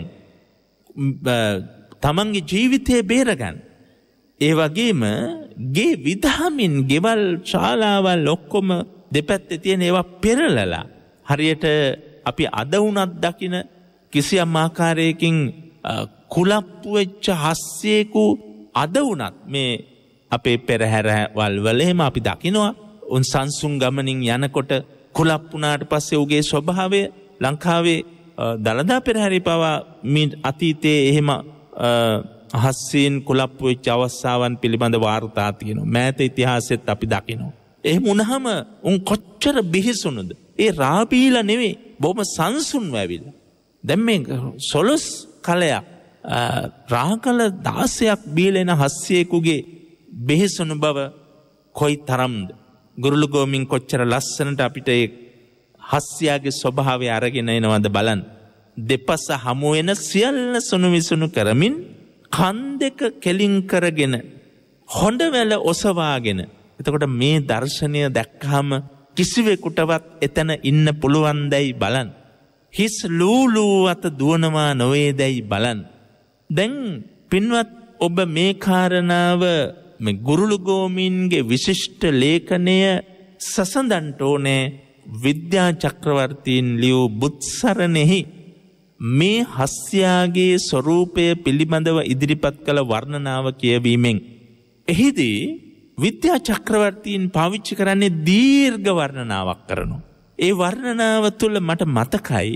තමන්ගේ ජීවිතය බේරගන්න. ඒ වගේම ගේ විදහමින්, ගෙවල් ශාලාවල් ඔක්කොම දෙපැත්තේ තියෙන ඒවා පෙරලලා, හරියට අපි අද වුණත් දකින කිසියම් ආකාරයකින් කුලප්පු වෙච්ච හස්සියෙකු අද වුණත් මේ අපේ පෙරහැරවල් වල එහෙම අපි දකිනවා. උන් සංසුන් ගමනින් යනකොට කුලප්පුනාට පස්සේ උගේ ස්වභාවය ලංකාවේ දළදා පෙරහැරේ පවා මේ අතීතයේ එහෙම හස්සීන් කුලප්පු වෙච්ච අවස්ථාවන් පිළිබඳ වාර්තා තියෙනවා. මෑත ඉතිහාසෙත් අපි දකිනවා. එහෙම වුණාම උන් කොච්චර බිහිසුණුද? ඒ රාබීලා නෙවෙයි, බොහොම සංසුන් වෙවිලා. දැන් මේ සොළොස් කලයක් රාකල දාසයක් බීලෙන හස්සියෙකුගේ බිහිසුණු බව කොයි තරම්ද? ගුරුලගෝමින් කොච්චර ලස්සනට අපිට ඒ හස්සියාගේ ස්වභාවය අරගෙන එනවද බලන්න. දෙපස හමු වෙන සියල්ල සුණු විසුණු කරමින්, කන් දෙක කෙලින් කරගෙන, හොඬ වැල ඔසවාගෙන. එතකොට මේ දර්ශනය දැක්කහම කිසිවෙකුටවත් එතන ඉන්න පුළුවන් දැයි බලන්න. හිස් ලූලූ අත දුවනවා නොවේදැයි බලන්න. දැන් පින්වත් ඔබ මේ කාරණාව මේ ගුරුලගෝමින්ගේ විශිෂ්ට ලේඛනය සසඳන්ට ඕනේ විද්‍යා චක්‍රවර්තීන් ලියූ බුත්සරණෙහි මේ හස්යාගේ ස්වරූපය පිළිබඳව ඉදිරිපත් කළ වර්ණනාව කියවීමෙන් එහිදී විද්‍යා චක්‍රවර්තීන් පාවිච්චි කරන්නේ දීර්ඝ වර්ණනාවක් කරනවා. ඒ වර්ණනාව තුළ මට මතකයි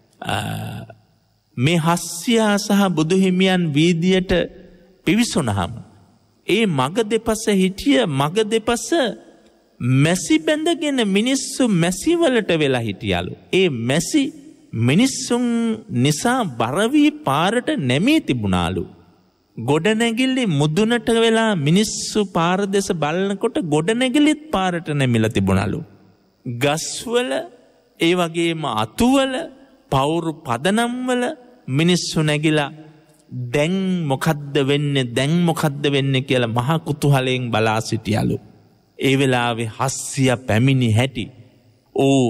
මේ හස්යා සහ බුදුහිමියන් වීදියට පිවිසුනහම ඒ මග දෙපස හිටිය මග දෙපස මැසි බැඳගෙන මිනිස්සු මැසිවලට වෙලා හිටියලු. ඒ මැසි මිනිස්සුන් නිසා බරවී පාරට නැමී තිබුණාලු. ගොඩනැගිලි මුදුනට වෙලා මිනිස්සු පාර දෙස බලනකොට ගොඩනැගිලිත් පාරට නැමිලා තිබුණලු. ගස්වල ඒ වගේම අතුවල පවුරු පදනම්වල මිනිස්සු නැගිලා දැන් මොකද්ද වෙන්නේ දැන් මොකද්ද වෙන්නේ කියලා මහා කුතුහලයෙන් බලා සිටියලු. ඒ වෙලාවේ හස්සිය පැමිණි හැටි ඕ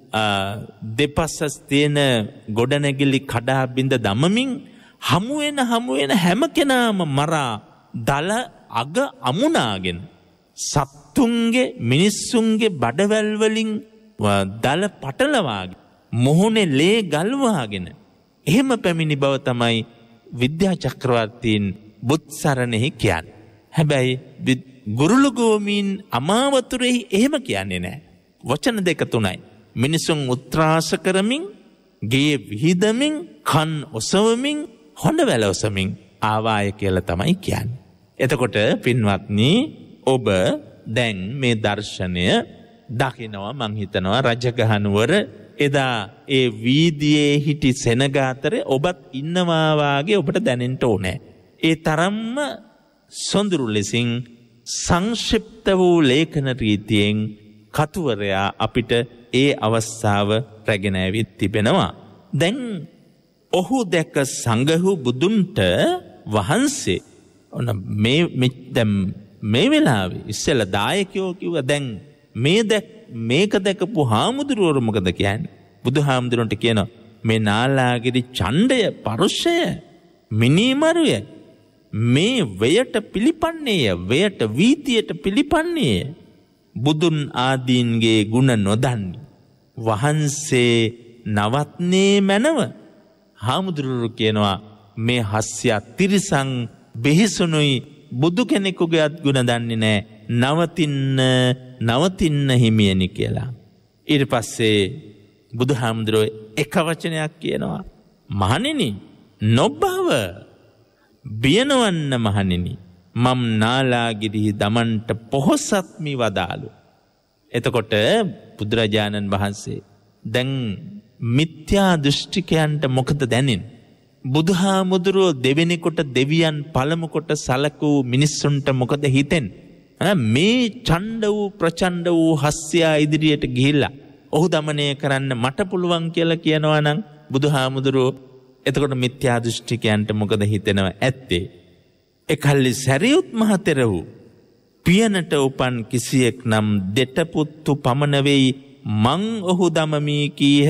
දෙපසස් තියෙන ගොඩනැගිලි කඩා බිඳ දමමින් හමුවෙන හමුවෙන හැම කෙනාම මරා දල අග අමුණාගෙන සත්තුන්ගේ මිනිස්සුන්ගේ බඩවැල් වලින් දල පටලවාගෙන මොහොනේ ලේ ගල්වාගෙන එහෙම පැමිණි බව තමයි විද්‍යා චක්‍රවර්තීන් බුත්සරණෙහි කියන්නේ. හැබැයි ගුරුළුගෝමීන් අමාවතුරෙහි එහෙම කියන්නේ නැහැ. වචන දෙක තුනයි. මිනිසුන් උත්‍රාස කරමින් ගේ විහිදමින් කන් ඔසවමින් හොඬ වැල ඔසමින් ආවාය කියලා තමයි කියන්නේ. එතකොට පින්වත්නි ඔබ දැන් මේ දර්ශනය දකිනවා මං හිතනවා රජගහනුවර එදා ඒ වීදියේ හිටි සෙනගාතරේ ඔබත් ඉන්නවා වාගේ ඔබට දැනෙන්න ඕනේ. ඒ තරම්ම සොඳුරු ලෙසින් සංක්ෂිප්ත වූ ලේඛන රීතියෙන් කතුවරයා අපිට ඒ අවස්ථාව රැගෙන ඇවිත් තිබෙනවා. දැන් ඔහු දැක සංඝහු බුදුන්ට වහන්සේ ඔන්න මේ දැන් මේ වෙලාවේ ඉස්සෙල්ලා දායකයෝ කිව්වා දැන් මේ දැක් මේක දැකපු හාමුදුරුවෝ මොකද කියන්නේ? බුදුහාමුදුරන්ට කියනවා මේ නාලාගිරි ඡණ්ඩය පරුෂය මිනිමරුය මේ වයට පිළිපන්නේය වයට වීතියට පිළිපන්නේය බුදුන් ආදීන්ගේ ගුණ නොදන්නේ වහන්සේ නවත්නේ මැනව. හාමුදුරුවෝ කියනවා මේ හස්‍ය තිරිසං බෙහෙසුනුයි බුදු කෙනෙකුගේ අත් ගුණ දන්නේ නැහැ නවතින්න නවතින්න හිමියනි කියලා. ඊට පස්සේ බුදුහාමුදුරුවෝ එක වචනයක් කියනවා මහණෙනි නොබව බියනවන්න මහණෙනි මම් නාලාගිරිහි දමන්ට පොහොසත්මි වදාළු. එතකොට බුදුරජාණන් වහන්සේ දැන් මිත්‍යා දෘෂ්ටිකයන්ට මොකද දැනෙන්නේ? බුදුහාමුදුරුවෝ දෙවෙනි කොට දෙවියන් පළමු කොට සලකූ මිනිස්සුන්ට මොකද හිතෙන්නේ? මේ ඡණ්ඩ වූ ප්‍රචණ්ඩ වූ හස්යා ඉදිරියට ගිහිල්ලා ඔහු দমনය කරන්න මට පුළුවන් කියලා කියනවා නම් බුදුහාමුදුරුවෝ එතකොට මිත්‍යා දෘෂ්ටිකයන්ට මොකද හිතෙනව ඇත්තේ? එකල්ලි සැරියුත් මහතෙරහු පියනට උපන් කිසියෙක් නම් දෙටපුත්තු පමණ වෙයි මං ඔහු දමමි කීහ.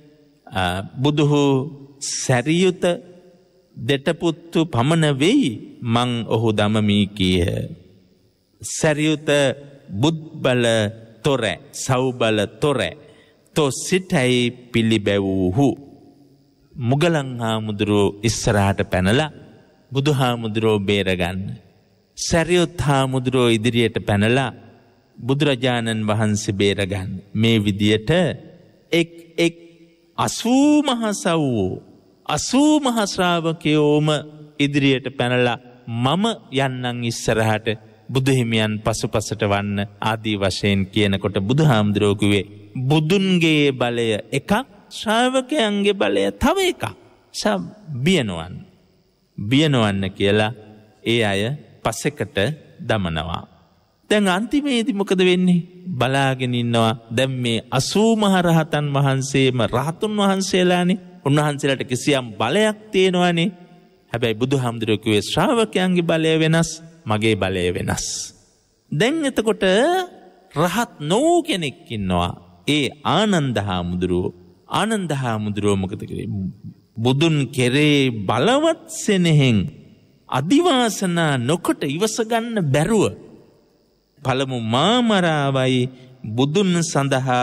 බුදුහු සැරියුත දෙටපුත්තු පමණ වෙයි මං ඔහු දමමි කීහ. සැරියුත බුද්බල තොර සෞබල තොර තෝ සිටයි පිළිබැවූහු. මුගලන් හාමුදුරුවෝ ඉස්සරහට පැනලා බුදුහාමුදුරුවෝ බේරගන්න. සැරියුත් හාමුදුරුවෝ ඉදිරියට පැනලා බුදුරජාණන් වහන්සේ බේරගන්න. මේ විදියට එක් එක් අසූ මහ සව්වෝ අසූ මහ ශ්‍රාවකයෝම ඉදිරියට පැනලා මම යන්නම් ඉස්සරහට බුදුහිමියන් පසුපසට වන්න ආදී වශයෙන් කියනකොට බුදුහාමුදුරුවෝ කිව්වේ බුදුන්ගේ බලය එකක් ශ්‍රාවකයන්ගේ බලය තව එකක්. සබ් බියනවන්න බියනවන්න කියලා ඒ අය පසෙකට දමනවා. දැන් අන්තිමේදී මොකද වෙන්නේ? බලාගෙන ඉන්නවා. දැන් මේ අසූ මහ රහතන් වහන්සේම රහතුන් වහන්සේලානේ. උන්වහන්සේලාට කිසියම් බලයක් තියෙනවනේ. හැබැයි බුදුහාමුදුරුවෝ කිව්වේ ශ්‍රාවකයන්ගේ බලය වෙනස්, මගේ බලය වෙනස්. දැන් එතකොට රහත් නෝ කෙනෙක් ඉන්නවා. ඒ ආනන්ද හාමුදුරුවෝ. ආනන්ද හාමුදුරුවෝ මොකද කරේ? බුදුන් කෙරේ බලවත් සෙනෙහෙන් අදිවාසනා නොකොට ඉවස ගන්න බැරුව පළමු මාමරාවයි බුදුන් සඳහා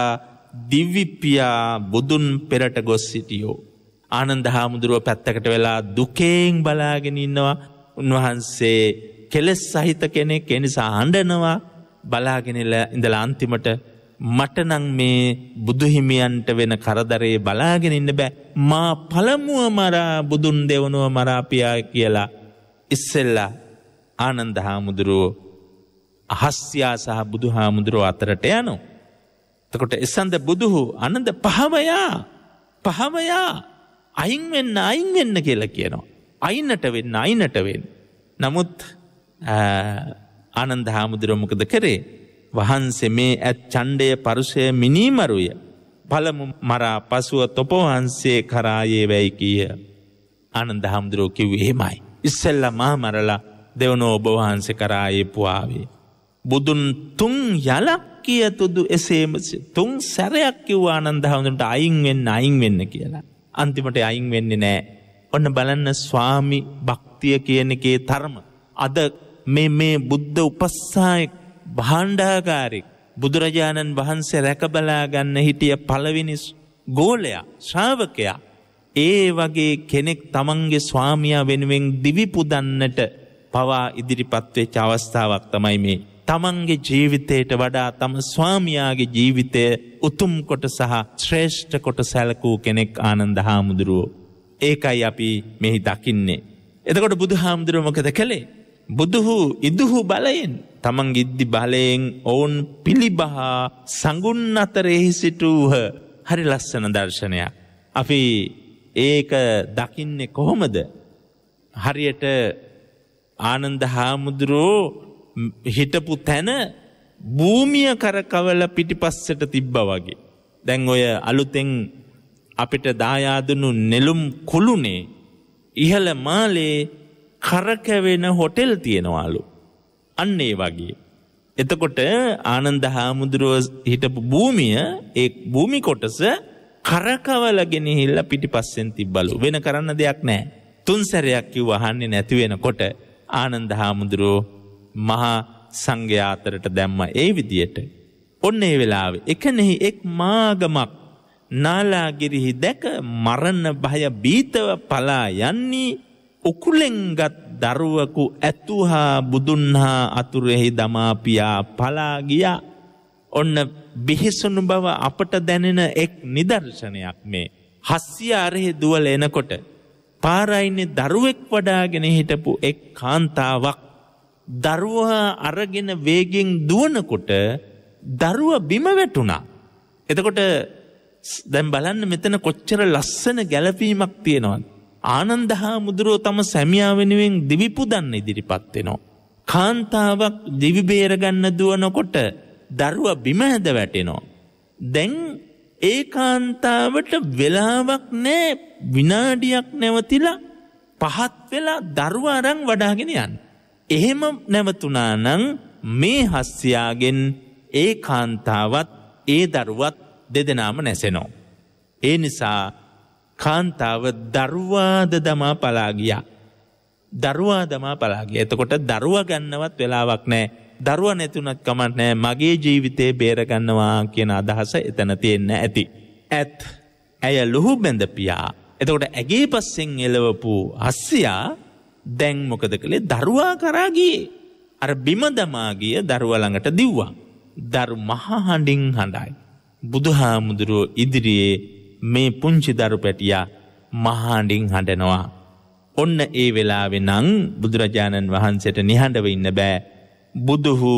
දිව්‍යපියා බුදුන් පෙරට ගොස් සිටියෝ. ආනන්ද හාමුදුරුව පැත්තකට වෙලා දුකෙන් බලාගෙන ඉන්නවා. උන්වහන්සේ කෙලෙස් සහිත කෙනෙක්, ඒ නිසා හඬනවා. බලාගෙන ඉඳලා අන්තිමට මට නම් මේ බුදුහිමියන්ට වෙන කරදරේ බලාගෙන ඉන්න බෑ. මා පළමුව මරා බුදුන් දෙවනුව මරා පියා කියලා ඉස්සෙල්ලා ආනන්ද හාමුදුරුව අහස්යා සහ බුදු හාමුදුරුව අතරට යනවා. එතකොට එසන්ද බුදුහු ආනන්ද පහවයා පහවයා අයින් වෙන්න අයින් වෙන්න කියලා කියනවා. අයිනට වෙන්න අයිනට වෙන්න. නමුත් ආනන්ද හාමුදුරුව මොකද කරේ? වහන්සේ මේ ඇත් ඡණ්ඩය පරුෂය මිනීමරුය පළමු මරා පසුව තොප වහන්සේ කරායේ වැයි කිය. ආනන්ද හාමුදුරුව කිව්වේ එහෙමයි. ඉස්සෙල්ලා මා මරලා දෙවනෝ ඔබ වහන්සේ කරායේ පුවාවේ. බුදුන් තුන් යලක් කියතුදු එසේම තුන් සැරයක් කිව්වා ආනන්ද හාමුදුරුවන්ට අයින් වෙන්න අයින් වෙන්න කියලා. අන්තිමට අයින් වෙන්නේ නැහැ. ඔන්න බලන්න ස්වාමි භක්තිය කියන එකේ තරම. අද මේ මේ බුද්ධ උපස්සායක භාණ්ඩාගාරික බුදුරජාණන් වහන්සේ රැකබලා ගන්න හිටිය පළවෙනි ගෝලයා ශ්‍රාවකයා ඒ වගේ කෙනෙක් තමන්ගේ ස්වාමියා වෙනුවෙන් දිවි පුදන්නට පවා ඉදිරිපත් වෙච්ච අවස්ථාවක් තමයි මේ. තමන්ගේ ජීවිතයට වඩා තම ස්වාමියාගේ ජීවිතය උතුම් කොට සහ ශ්‍රේෂ්ඨ කොට සැලකූ කෙනෙක් ආනන්ද හාමුදුරුවෝ. ඒකයි අපි මෙහි දකින්නේ. එතකොට බුදු හාමුදුරුවෝ මොකද කළේ? බුදුහු ඉදුහු බලයෙන් තමන්ගේ ඉද්දි බලයෙන් ඔවුන් පිළිබහා සංගුන් අතරෙහි සිටූහ. හරි ලස්සන දර්ශනයක්. අපි ඒක දකින්නේ කොහොමද? හරියට ආනන්ද හාමුදුරුවෝ හිටපු තැන භූමිය කරකවල පිටිපස්සට තිබ්බා වගේ. දැන් ඔය අලුතෙන් අපිට දායාදුණු නෙළුම් කුළුනේ ඉහළ මාලේ කරකැවෙන හොටෙල් තියෙනවලු. අන්න ඒ වගේ. එතකොට ආනන්ද හාමුදුරුවෝ හිටපු භූමිය, ඒ භූමි කොටස කරකවලගෙන හිල්ලා පිටිපස්සෙන් තිබ්බලු. වෙන කරන්න දෙයක් නැහැ. තුන් සැරයක් කිව්ව අහන්නේ නැති වෙනකොට ආනන්ද හාමුදුරුවෝ මහා සංඝයා අතරට දැම්ම ඒ විදියට. ඔන්න ඒ වෙලාවේ එකනෙහි එක් මාගමක් නාලාගිරිහි දැක මරණ භය බීතව පලා යන්නේ උකුලෙන්ගත් දරුවකු ඇතුහා බුදුන්හා අතුරෙහි දමා පියා පලා ගියා. ඔන්න බිහිසුණු බව අපට දැනෙන එක් නිදර්ශනයක් මේ. හස්සිය අරෙහි දුවල එනකොට පාරයිනේ දරුවෙක් වඩාගෙන හිටපු එක් කාන්තාවක් දරුවා අරගෙන වේගෙන් දුවනකොට දරුවා බිම වැටුණා. එතකොට දැන් බලන්න මෙතන කොච්චර ලස්සන ගැලපීමක් තියෙනවද? ආනන්ද හාමුදුරුවෝ තම සැමියා වෙනුවෙන් දිවි පුදන්න ඉදිරිපත් වෙනවා. කාන්තාවක් දිවි බේර ගන්න දුවනකොට දරුවා බිම හැද වැටෙනවා. දැන් ඒ කාන්තාවට වෙලාවක් නැහැ, විනාඩියක් නැවතිලා පහත් වෙලා දරුවා අරන් වඩාගෙන යන්න. එහෙම නැවතුණා නම් මේ හස්සියාගෙන් ඒ කාන්තාවත් ඒ දරුවත් දෙදෙනාම නැසෙනවා. ඒ නිසා කාන්තාව දරුවාද දමා පලා ගියා. දරුවා දමා පලා ගියා. එතකොට දරුවා ගන්නවත් වෙලාවක් නැහැ. දරුවා නැතුණත් කමක් නැහැ. මගේ ජීවිතේ බේර ගන්නවා කියන අදහස එතන තියෙන්න ඇති. ඇත් ඇය ලුහු බැඳ පියා. එතකොට ඇගේ පස්සෙන් එළවපු හස්සියා දැන් මොකද කළේ? දරුවා කරා ගියේ. අර බිම දමා ගිය දරුවා ළඟට දිව්වා. දරු මහා හඬින් හඬයි. බුදුහාමුදුරුවෝ ඉදිරියේ මේ පුංචි දරු පැටියා මහා හඬින් හඬනවා. ඔන්න ඒ වෙලාවේ නම් බුදුරජාණන් වහන්සේට නිහඬව ඉන්න බෑ. බුදුහු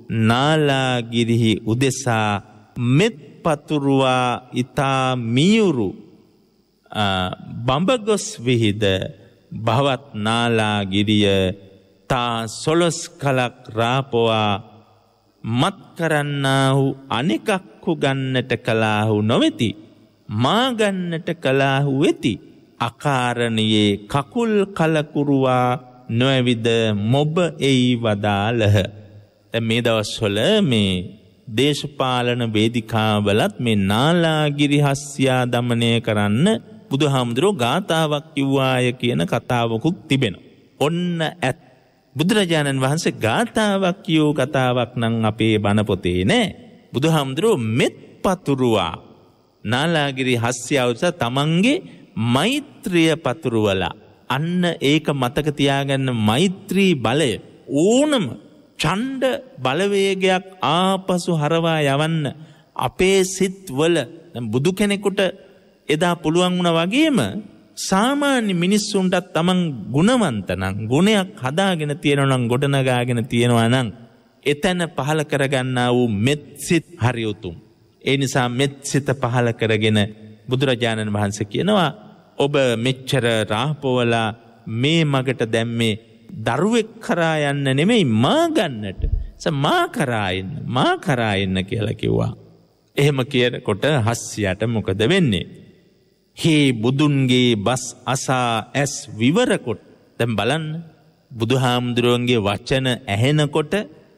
නාලාගිරිහි උදෙසා මෙත් පතුරුවා ඊතා මියුරු බඹගොස් විහිද භවත් නාලාගිරිය තා සොළොස් කලක් රාපවා මත් කරන්නාහු අනෙකක්හු ගන්නට කලාහු නොවෙති, මා ගන්නට කලාහු වෙති. අකාරණයේ කකුල් කලකුරුවා නොඇවිද මොබ එයි වදාලහ. මේ දවස්වල මේ දේශපාලන වේදිකාවලත් මේ නාලාගිරි හස්සියා දමනය කරන්න බුදුහාමුදුරුවෝ ගාථාවක් කිව්වාය කියන කතාවකුත් තිබෙනවා. ඔන්න ඇත් බුදුරජාණන් වහන්සේ ගාථාවක් කියෝ කතාවක් නම් අපේ බණ පොතේ නෑ. බුදුහාමුදුරුවෝ මෙත් පතුරුවා නාලාගිරි හස්්‍යවස තමන්ගේ මෛත්‍රිය පතුරුවලා අන්න ඒක මතක තියාගන්න මෛත්‍රී බලය ඕනම ඡණ්ඩ බලවේගයක් ආපසු හරවා යවන්න අපේ සිත්වල බුදු කෙනෙකුට එදා පුළුවන් වුණා වගේම සාමාන්‍ය මිනිස්සුන්ටත් තමන් ගුණවන්ත නම් ගුණයක් හදාගෙන තියෙනවා නම් ගොඩනගාගෙන තියෙනවා නම් එතන පහල කරගන්නා වූ මෙත් සිත් හරි උතුම්. ඒ නිසා මෙත් සිත පහල කරගෙන බුදුරජාණන් වහන්සේ කියනවා ඔබ මෙච්චර රාහපොවලා මේ මගට දැම්මේ දරුවෙක් කරා යන්න නෙමෙයි මා ගන්නට. මා කරා එන්න මා කරා එන්න කියලා කිව්වා. එහෙම කියනකොට හස්සියට මොකද වෙන්නේ? හේ බුදුන්ගේ බස් අසා ඇස් විවරකොට දැන් බලන්න බුදුහාමුදුරුවන්ගේ වචන ඇහෙනකොට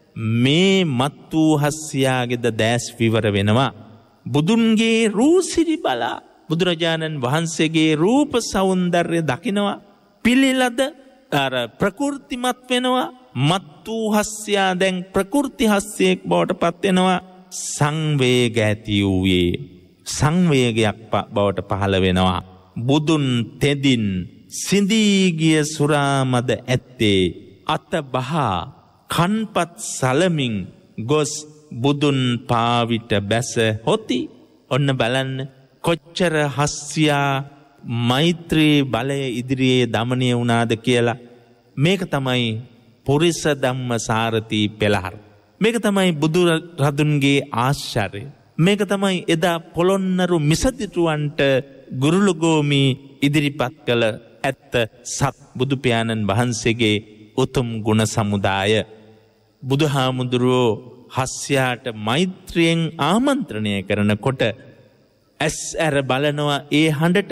මේ මත් වූ හස්සියාගේද දැස් විවර වෙනවා. බුදුන්ගේ රූසිරි බලා බුදුරජාණන් වහන්සේගේ රූප සෞන්දර්ය දකිනවා. පිළිලද අර ප්‍රකෘතිමත් වෙනවා. මත් වූ හස්සියා දැන් ප්‍රකෘති හස්සියෙක් බවට පත් වෙනවා. සංවේග ඇති වූයේ සංවේගයක් බවට පහළ වෙනවා. බුදුන් තෙදින් සිඳී ගිය සුරාමද ඇත්තේ අත බහා කන්පත් සලමින් ගොස් බුදුන් පාවිට බැස හොති. ඔන්න බලන්න කොච්චර හස්සියා මෛත්‍රී බලය ඉදිරියේ දමනය වුණාද කියලා. මේක තමයි පුරිස ධම්ම සාරති පෙළහර. මේක තමයි බුදු රදුන්ගේ ආශ්චර්ය. මේක තමයි එදා පොළොන්නරු මිසදිටුවන්ට ගුරුළුගෝමි ඉදිරිපත් කළ ඇත්ත සත් බුදු පියාණන් වහන්සේගේ උතුම් ගුණ සමුදාය. බුදුහාමුදුරුවෝ හස්යාට මෛත්‍රියෙන් ආමන්ත්‍රණය කරනකොට ඇස් ඇර බලනවා ඒ හඬට.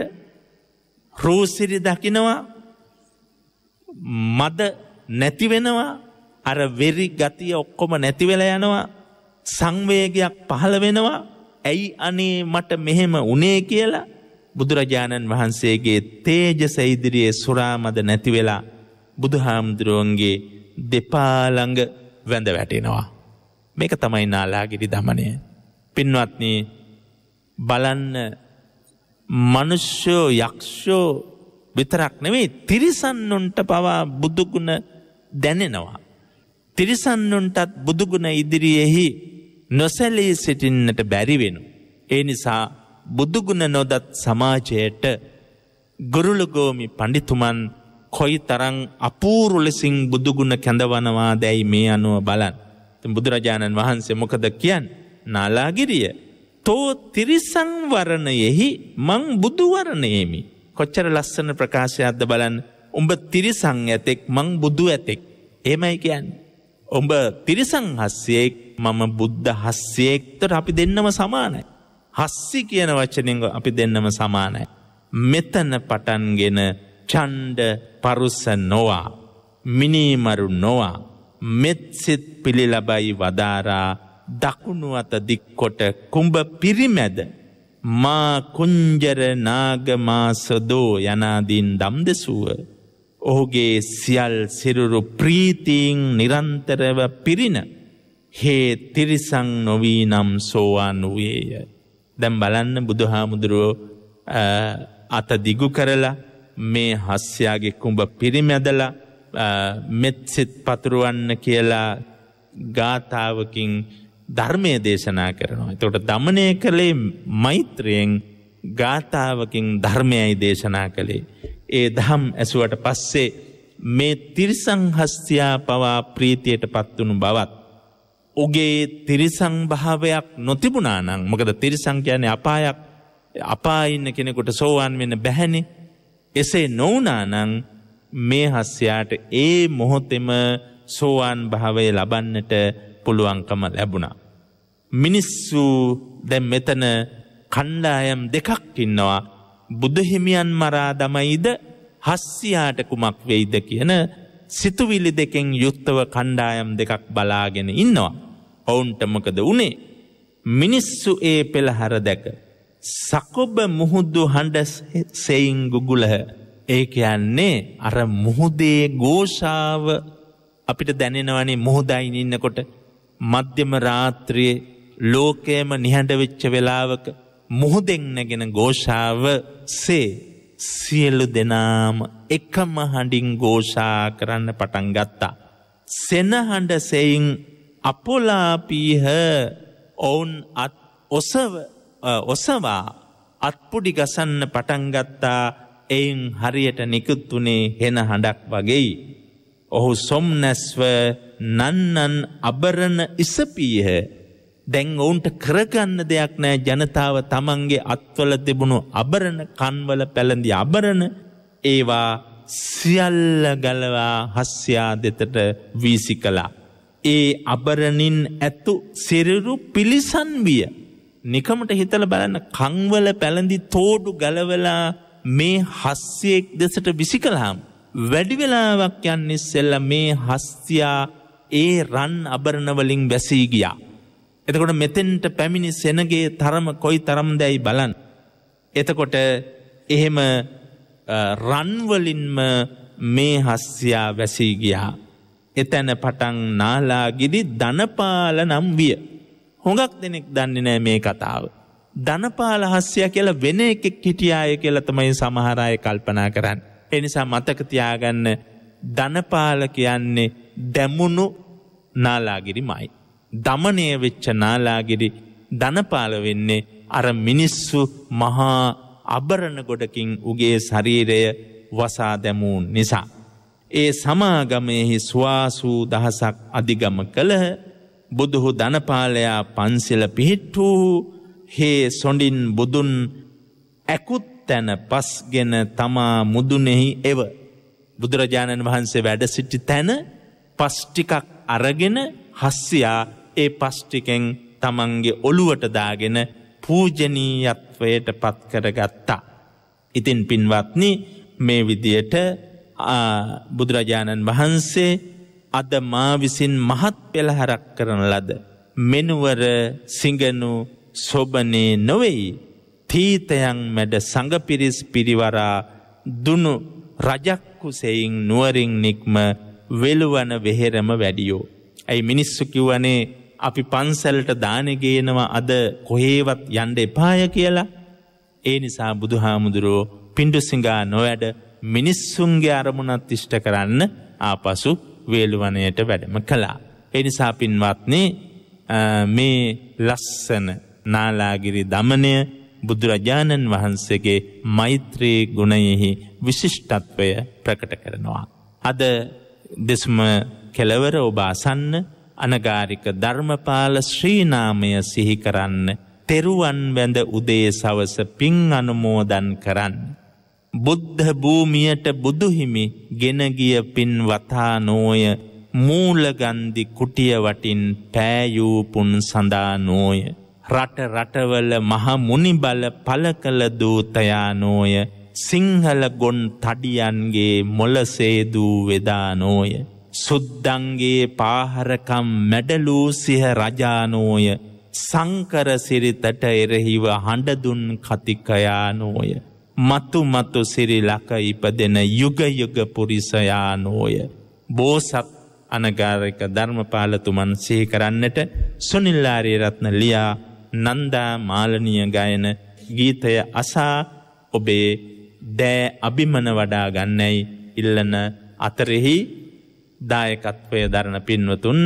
රූසිරි දකිනවා. මද නැති වෙනවා. අර වෙරි ගතිය ඔක්කොම නැති වෙලා යනවා. සංවේගයක් පහළ වෙනවා. ඇයි අනේ මට මෙහෙම උනේ කියලා බුදුරජාණන් වහන්සේගේ තේජස ඉදිරියේ සුරාමද නැති වෙලා බුදුහාමුදුරුවන්ගේ දෙපා ළඟ වැඳ වැටෙනවා. මේක තමයි නාලාගිරි දමනය. පින්වත්නි බලන්න මනුෂ්‍යෝ යක්ෂෝ විතරක් නෙවෙයි තිරිසන්නුන්ට පවා බුදුගුණ දැනෙනවා. තිරිසන්නුන්ටත් බුදුගුණ ඉදිරියේහි නොසැලී සිටින්නට බැරි වෙනු. ඒ නිසා බුදුගුණ නොදත් සමාජයට ගුරුළුගෝමි පඬිතුමන් කොයි තරම් අපූර්ව ලෙසින් බුදුගුණ කැඳවනවා දැයි මේ අනුව බලන්න. බුදුරජාණන් වහන්සේ මොකද කියන්නේ? නාලාගිරිය තෝ තිරිසං වරණයෙහි මං බුදු වරණයෙමි. කොච්චර ලස්සන ප්‍රකාශයක්ද බලන්න. උඹ තිරිසං ඇතෙක් මං බුදු ඇතෙක්. එහෙමයි කියන්නේ. උඹ තිරිසං හස්සියෙක් මම බුද්ධ හස්සියෙක්තර අපි දෙන්නම සමානයි. හස්සි කියන වචනෙන් අපි දෙන්නම සමානයි. මෙතන පටන්ගෙන ඡණ්ඩ පරුස නොවා මිනිමරු නොවා මෙත්සිත පිළිලබයි වදාරා දකුණු අත දික්කොට කුඹ පිරිමැද මා කුංජර නාගමාසදෝ යනාදීන් දම් දෙසුව. ඔහුගේ සියල් සිරුරු ප්‍රීතියෙන් නිරන්තරව පිරින හේ තිරිසං නොවී නම් සෝවාන් වූයේය. දැන් බලන්න බුදුහාමුදුරුවෝ අත දිගු කරලා මේ හස්යාගේ කුඹ පිරිමැදලා මෙත්සිත පතුරවන්න කියලා ගාථාවකින් ධර්මය දේශනා කරනවා. එතකොට දමනය කළේ මෛත්‍රියෙන්, ගාථාවකින් ධර්මයයි දේශනා කළේ. ඒ දහම් ඇසුවට පස්සේ මේ තිරිසං හස්තියා පවා ප්‍රීතියට පත්වුණු බවත් උගේ තිරිසං භාවයක් නොතිබුණා නම්, මොකද තිරිසං කියන්නේ අපායක්, අපායේ ඉන්න කෙනෙකුට සෝවාන් වෙන්න බැහැනේ. එසේ නොවුණා නම් මේ හස්යාට ඒ මොහොතේම සෝවාන් භාවය ලබන්නට පුළුවන්කම ලැබුණා. මිනිස්සු දැන් මෙතන කණ්ඩායම් දෙකක් ඉන්නවා. බුදු හිමියන් මරා දමයිද හස්යාට කුමක් වෙයිද කියන සිතුවිලි දෙකෙන් යුක්තව කණ්ඩායම් දෙකක් බලාගෙන ඉන්නවා. ඔවුන්ට මොකද උනේ? මිනිස්සු ඒ පෙළහර දැක සකොබ මුහුදු හඬ සෙයින් ගුගුලහ. ඒ කියන්නේ අර මුහුදේ ഘോഷාව අපිට දැනෙනවනේ. මුහුදයින් ඉන්නකොට මධ්‍යම රාත්‍රියේ ලෝකයේම නිහඬ වෙච්ච වෙලාවක මුහුදෙන් නැගෙන ഘോഷාව සේ සියලු දෙනාම එකම හඬින් ഘോഷා කරන්න පටන් ගත්තා. සෙනහඬ සෙයින් අපොලාපීහ ඔවුන් අත් ඔසව ඔසවා අත්පුඩි ගසන්න පටන් ගත්තා. එයින් හරියට නිකුත් වුණේ හෙන හඬක් වගේයි. ඔහු සොම්නැස්ව නන්නන් අබරණ ඉසපීහ. දැන් ඔවුන්ට කරගන්න දෙයක් නෑ. ජනතාව තමන්ගේ අත්වල තිබුණු අබරණ කන්වල පැළඳි අබරණ ඒවා සියල්ල ගලවා හස්යා දෙතට වීසි කළා. ඒ අබරණින් ඇතු සිරුරු පිලිසන් විය. නිකමට හිතලා බලන්න කන්වල පැළඳි තෝඩු ගලවලා මේ හස්සියෙක් දෙසට විසි කළාම වැඩි වෙලාවක් යන්නේ ඉස්සෙල්ලා මේ හස්තියා ඒ රන් අබරණ වලින් වැසී ගියා. එතකොට මෙතෙන්ට පැමිණි සෙනගේ තරම කොයි තරම්දයි බලන්න. එතකොට එහෙම රන් වලින්ම මේ හස්තියා වැසී ගියා. එතන පටන් නාලාගිරි ධනපාල නම් විය. හොඟක් දෙනෙක් දන්නේ නැහැ මේ කතාව. ධනපාල හස්තියා කියලා වෙන එකෙක් හිටියාය කියලා තමයි සමහර අය කල්පනා කරන්නේ. ඒ නිසා මතක තියාගන්න ධනපාල කියන්නේ දැමුණු නාලාගිරිමයි. දමණය වෙච්ච නාලාගිරි ධනපාල වෙන්නේ අර මිනිස්සු මහා අබරණ ගොඩකින් උගේ ශරීරය වසා දැමූ නිසා. ඒ සමාගමෙහි ස්වාසූ දහසක් අධිගම කළහ. බුදුහු ධනපාලයා පන්සිල පිහිට්ටු හේ සොඬින් බුදුන් ඇකුත් තැන පස්ගෙන තමා මුදුනෙහි එව. බුදුරජාණන් වහන්සේ වැඩ සිටි තැන පස් ටිකක් අරගෙන හස්සියා ඒ පස් ටිකෙන් තමන්ගේ ඔළුවට දාගෙන පූජනීයත්වයට පත් කරගත්තා. ඉතින් පින්වත්නි මේ විදියට බුදුරජාණන් වහන්සේ අද මා විසින් මහත් පෙළහරක් කරන ලද මෙනුවර සිඟනු සොබනේ නොවේයි. තීතයන් මැඩ සංගපිරිස් පිරිවරා දුනු රජක්කු සෙයින් නුවරින් නික්ම වෙළුවන වෙහෙරම වැඩියෝ. ඇයි මිනිස්සු කිව්වනේ අපි පන්සලට දානෙ ගේනවා අද කොහේවත් යන්න එපාය කියලා. ඒ නිසා බුදුහාමුදුරෝ පිඬුසිඟා නොවැඩ මිනිස්සුන්ගේ අරමුණත් ඉෂ්ට කරන්න ආපසු වේළුවනයට වැඩම කළා. ඒ නිසා පින්වත්නි මේ ලස්සන නාලාගිරි දමනය බුදුරජාණන් වහන්සේගේ මෛත්‍රී ගුණයෙහි විශිෂ්ටත්වය ප්‍රකට කරනවා. අද දෙසම කෙලවර ඔබ අසන්න අනගාരിക ධර්මපාල ශ්‍රී නාමය සිහි කරන්න. තෙරුවන් වැඳ උදේ සවස පින් අනුමෝදන් කරන්න. බුද්ධ භූමියට බුදුහිමි ගෙන ගිය පින් වතා නොය. මූලගන්ධි කුටිය වටින් පෑයූ පුන් සඳා නොය. රට රටවල මහ මුනි බල පළ කළ දූතයා නොය. සිංහල ගොන් තඩියන්ගේ මොලසේදූ වෙදා නොය. සුද්දන්ගේ පාහරකම් මැඩලූ සිහ රජා නොය. සංකර සිරිතට එරෙහිව හඬදුන් කතිකයා නොය. මතු මතු සිරි ලක ඉපදෙන යුග යුග පුරිසයා නොය. බෝසත් අනගාരിക ධර්මපාලතුමන් සිහි කරන්නට සුනිල් ආරියරත්න ලියා නන්දා මාලනීය ගායන ගීතය අසා ඔබේ දෑ අභිමන වඩා ගන්නයි ඉල්ලන අතරෙහි දායකත්වය දරන පින්වතුන්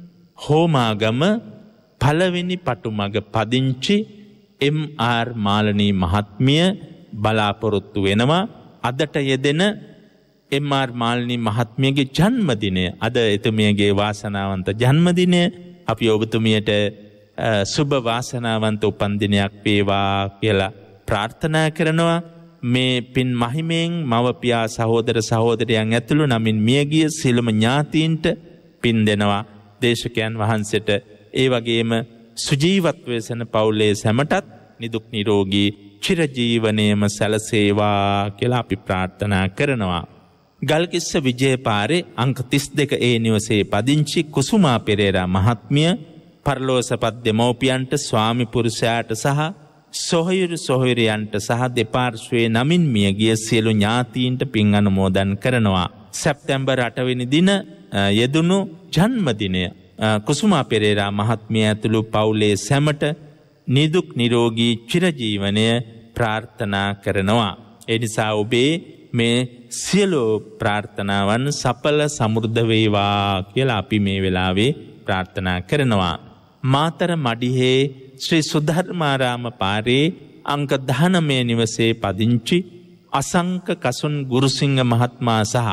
හෝමාගම පළවෙනි පටුමග පදිංචි එම් ආර් මාලනී මහත්මිය බලාපොරොත්තු වෙනවා. අදට යෙදෙන එම් ආර් මාලනී මහත්මියගේ ජන්මදිනය අද එතුමියගේ වාසනාවන්ත ජන්මදිනය. අපි ඔබතුමියට සුබ වාසනාවන්ත උපන්දිනයක් වේවා කියලා ප්‍රාර්ථනා කරනවා. මේ පින් මහිමෙන් මවපියා සහෝදර සහෝදරයන් ඇතුළු නමින් මියගිය සියලුම ඥාතීන්ට පින් දෙනවා. දේශකයන් වහන්සේට ඒ වගේම සුජීවත්වයේ සෙන පවුලේ සැමටත් නිදුක් නිරෝගී චිරජීවනයේම සැලසේවා කියලා අපි ප්‍රාර්ථනා කරනවා. ගල්කිස්ස විජයපාරේ අංක තිස් දෙක ඒ නිවසේ පදිංචි කුසුමා පෙරේරා මහත්මිය පරලෝසපත් දෙමව්පියන්ට ස්වාමි පුරුෂයාට සහ සොහොයුරු සොහොයුරියන්ට සහ දෙපාර්ශ්වයේ නමින් මියගිය සියලු ඥාතීන්ට පින් අනුමෝදන් කරනවා. සැප්තැම්බර් අටවෙනි දින යෙදුණු ජන්මදිනය කුසුමා පෙරේරා මහත්මිය ඇතුළු පවුලේ සැමට නිදුක් නිරෝගී චිරජීවනය ප්‍රාර්ථනා කරනවා. ඒ නිසා ඔබේ මේ සියලු ප්‍රාර්ථනාවන් සඵල සමෘද්ධ වේවා කියලා අපි මේ වෙලාවේ ප්‍රාර්ථනා කරනවා. මාතර මඩිහේ ශ්‍රී සුධර්මාරාම පාරේ අංක දහනවය නිවසේ පදිංචි අසංක කසුන් ගුරුසිංහ මහත්මයා සහ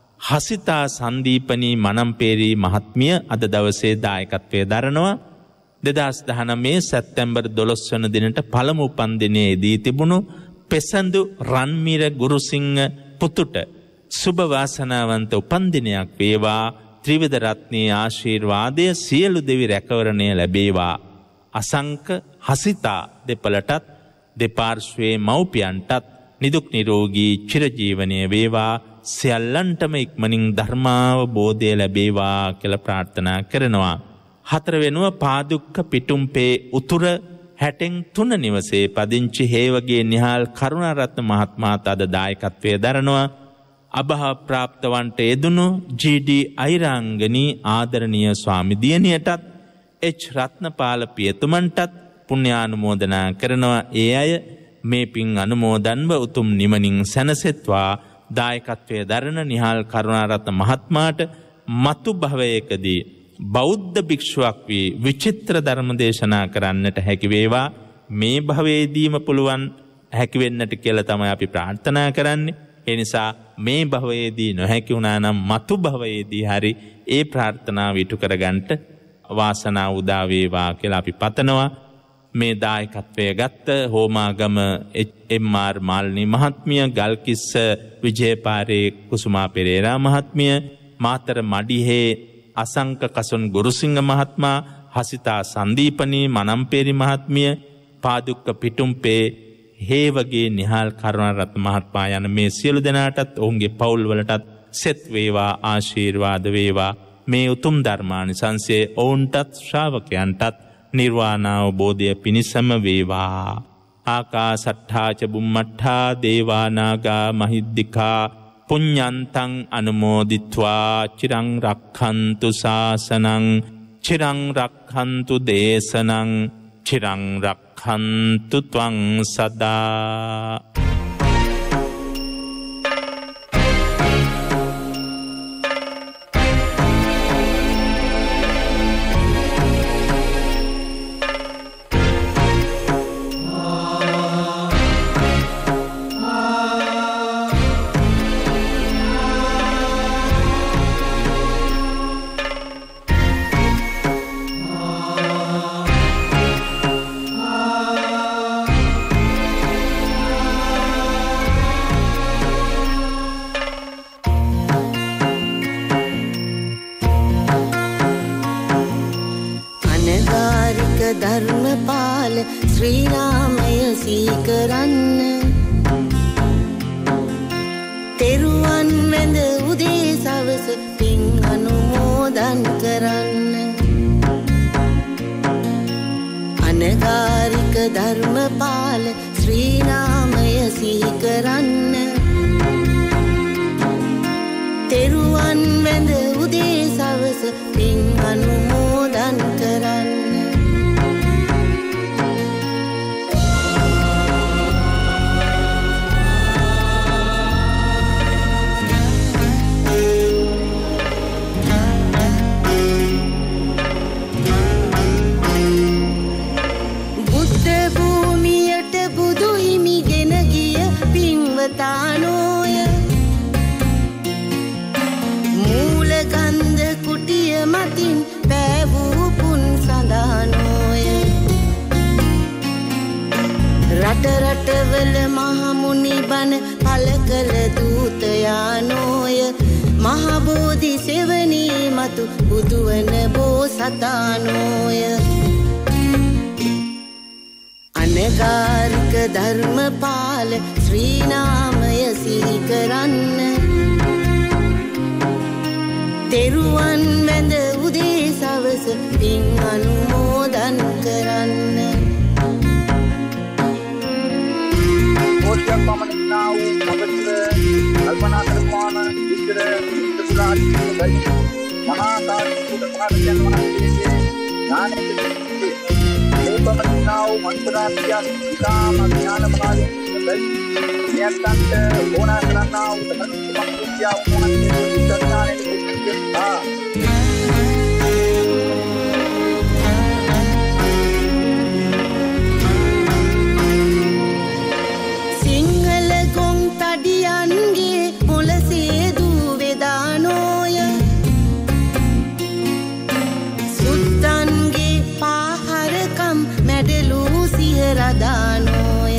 හසිතා සන්දීපනී මනම්පේරී මහත්මිය අද දවසේ දායකත්වය දරනවා. දෙදහස් දහනවය සැප්තැම්බර් දොළොස් වන දිනට පළමු උපන්දිනයේදී තිබුණු පෙසඳු රන්මිර ගුරුසිංහ පුතුට සුභ වාසනාවන්ත උපන්දිනයක් වේවා. ත්‍රිවිධ රත්නයේ ආශිර්වාදය සියලු දෙවි රැකවරණය ලැබේවා. අසංක හසිතා දෙපළටත් දෙපාර්ශ්වයේ මව්පියන්ටත් නිදුක් නිරෝගී චිරජීවනය වේවා. සියල්ලන්ටම ඉක්මනින් ධර්මාවබෝධය ලැබේවා කියලා ප්‍රාර්ථනා කරනවා. හතරවෙනුව පාදුක්ක පිටුම්පේ උතුර හැටෙන් තුන නිවසේ පදිංචි හේවගේ නිහාල් කරුණාරත්න මහත්මයාත් අද දායකත්වය දරනවා. අභාව ප්‍රාප්තවන්ට යෙදුණු ජී.ඩී. අයිරාංගනී ආදරණීය ස්වාමිදියණියටත් එච්. රත්නපාල පියතුමන්ටත් පුණ්‍යානුමෝදනා කරනවා. ඒ අය මේ පින් අනුමෝදන්ව උතුම් නිමනින් සැනසෙත්වා. දායකත්වය දරන නිහාල් කරුණාරත්න මහත්මයාට මතු භවයකදී බෞද්ධ භික්ෂුවක් වී විචිත්‍ර ධර්ම දේශනා කරන්නට හැකි වේවා. මේ භවයේදීම පුළුවන් හැකි වෙන්නට කියලා තමයි අපි ප්‍රාර්ථනා කරන්නේ. ඒ නිසා මේ භවයේදී නොහැකි වුණා නම් මතු භවයේදී හරි ඒ ප්‍රාර්ථනාව ඉටු කරගන්නට වාසනාව උදා වේවා කියලා අපි පතනවා. මේ දායකත්වය ගත්ත හෝමාගම එම් ආර් මාල්නී මහත්මිය, ගල්කිස්ස විජේපාරේ කුසුමා පෙරේරා මහත්මිය, මාතර මඩිහේ අසංක කසුන් ගුරුසිංහ මහත්මයා, හසිතා සන්දීපනී මනම්පේරි මහත්මිය, පාදුක්ක පිටුම්පේ හේවගේ නිහාල් කරුණාරත්න මහත්මයා යන මේ සියලු දෙනාටත් ඔවුන්ගේ පවුල් වලටත් සෙත් වේවා, ආශිර්වාද වේවා. මේ උතුම් ධර්මානිසංසයේ ඔවුන්ටත් ශ්‍රාවකයන්ටත් නිර්වාණාවබෝධය පිණිසම වේවා. ආකාසට්ඨා ච බුම්මට්ඨා දේවා නාග මහිද්దికා පුඤ්ඤන්තං අනුමෝදිත්වා චිරං රක්ඛන්තු ශාසනං චිරං රක්ඛන්තු දේශනං චිරං රක්ඛන්තු ත්වං සදා. ධර්මපාල ශ්‍රී රාමය සීකරන්න තෙරුවන් වැඳ උදේ සවස පින් අනුමෝදන් කරන්න. අනගාരിക ධර්මපාල ශ්‍රී රාමය සීකරන්න තෙරුවන් වැඳ උදේ සවස පින් අනුමෝදන් කරන්න. තානෝය මූලගන්ධ කුටිය මතින් පෑවූ පුන් සඳානෝය රට රටවල මහමුනි බණ පළ කළ දූතයානෝය මහබෝධි සෙවණී මතු බුදුවන බෝසතානෝය. අනගාരിക ධර්මපාල ශ්‍රී නාමය සිහි කරන්න තෙරුවන් වැඳ උදේ සවස පින් අනුමෝදන් කරන්න. මොහොතක් පමණ නා වූ පවිත්‍ර කල්පනා කරපාන විතර විතරාදී මහාකාශීය මහරජන් වහන්සේගේ ඥානෙට ඒකමනාව මන්ත්‍රාත්‍යයක් ඉතාම ඥාන භාවයෙන් මෙයන්ට ඕනා කරන්නා වූ ධර්ම විද්‍යාව මොහොතේ විද්‍යාණයට දෙන්නා සිංහල ගොන් තඩියන්ගේ මොලසේ දූ වේදානෝය සුත්තන්ගේ පාහරකම් මැඩලූ සිහරදානෝය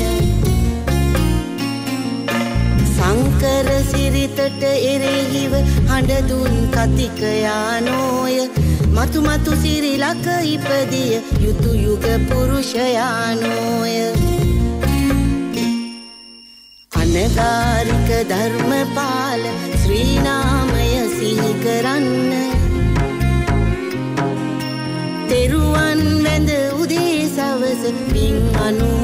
සංකර සිරිතට එරෙහිව හඬදුන් කතිකයානෝය මතු මතු සිරිලක ඉපදිය යුතු යුග පුරුෂයානෝය අනගාരിക ධර්මපාල ශ්‍රී නාමය සිහි කරන්න තෙරුවන් වැඳ උදේ සවස පින් අනු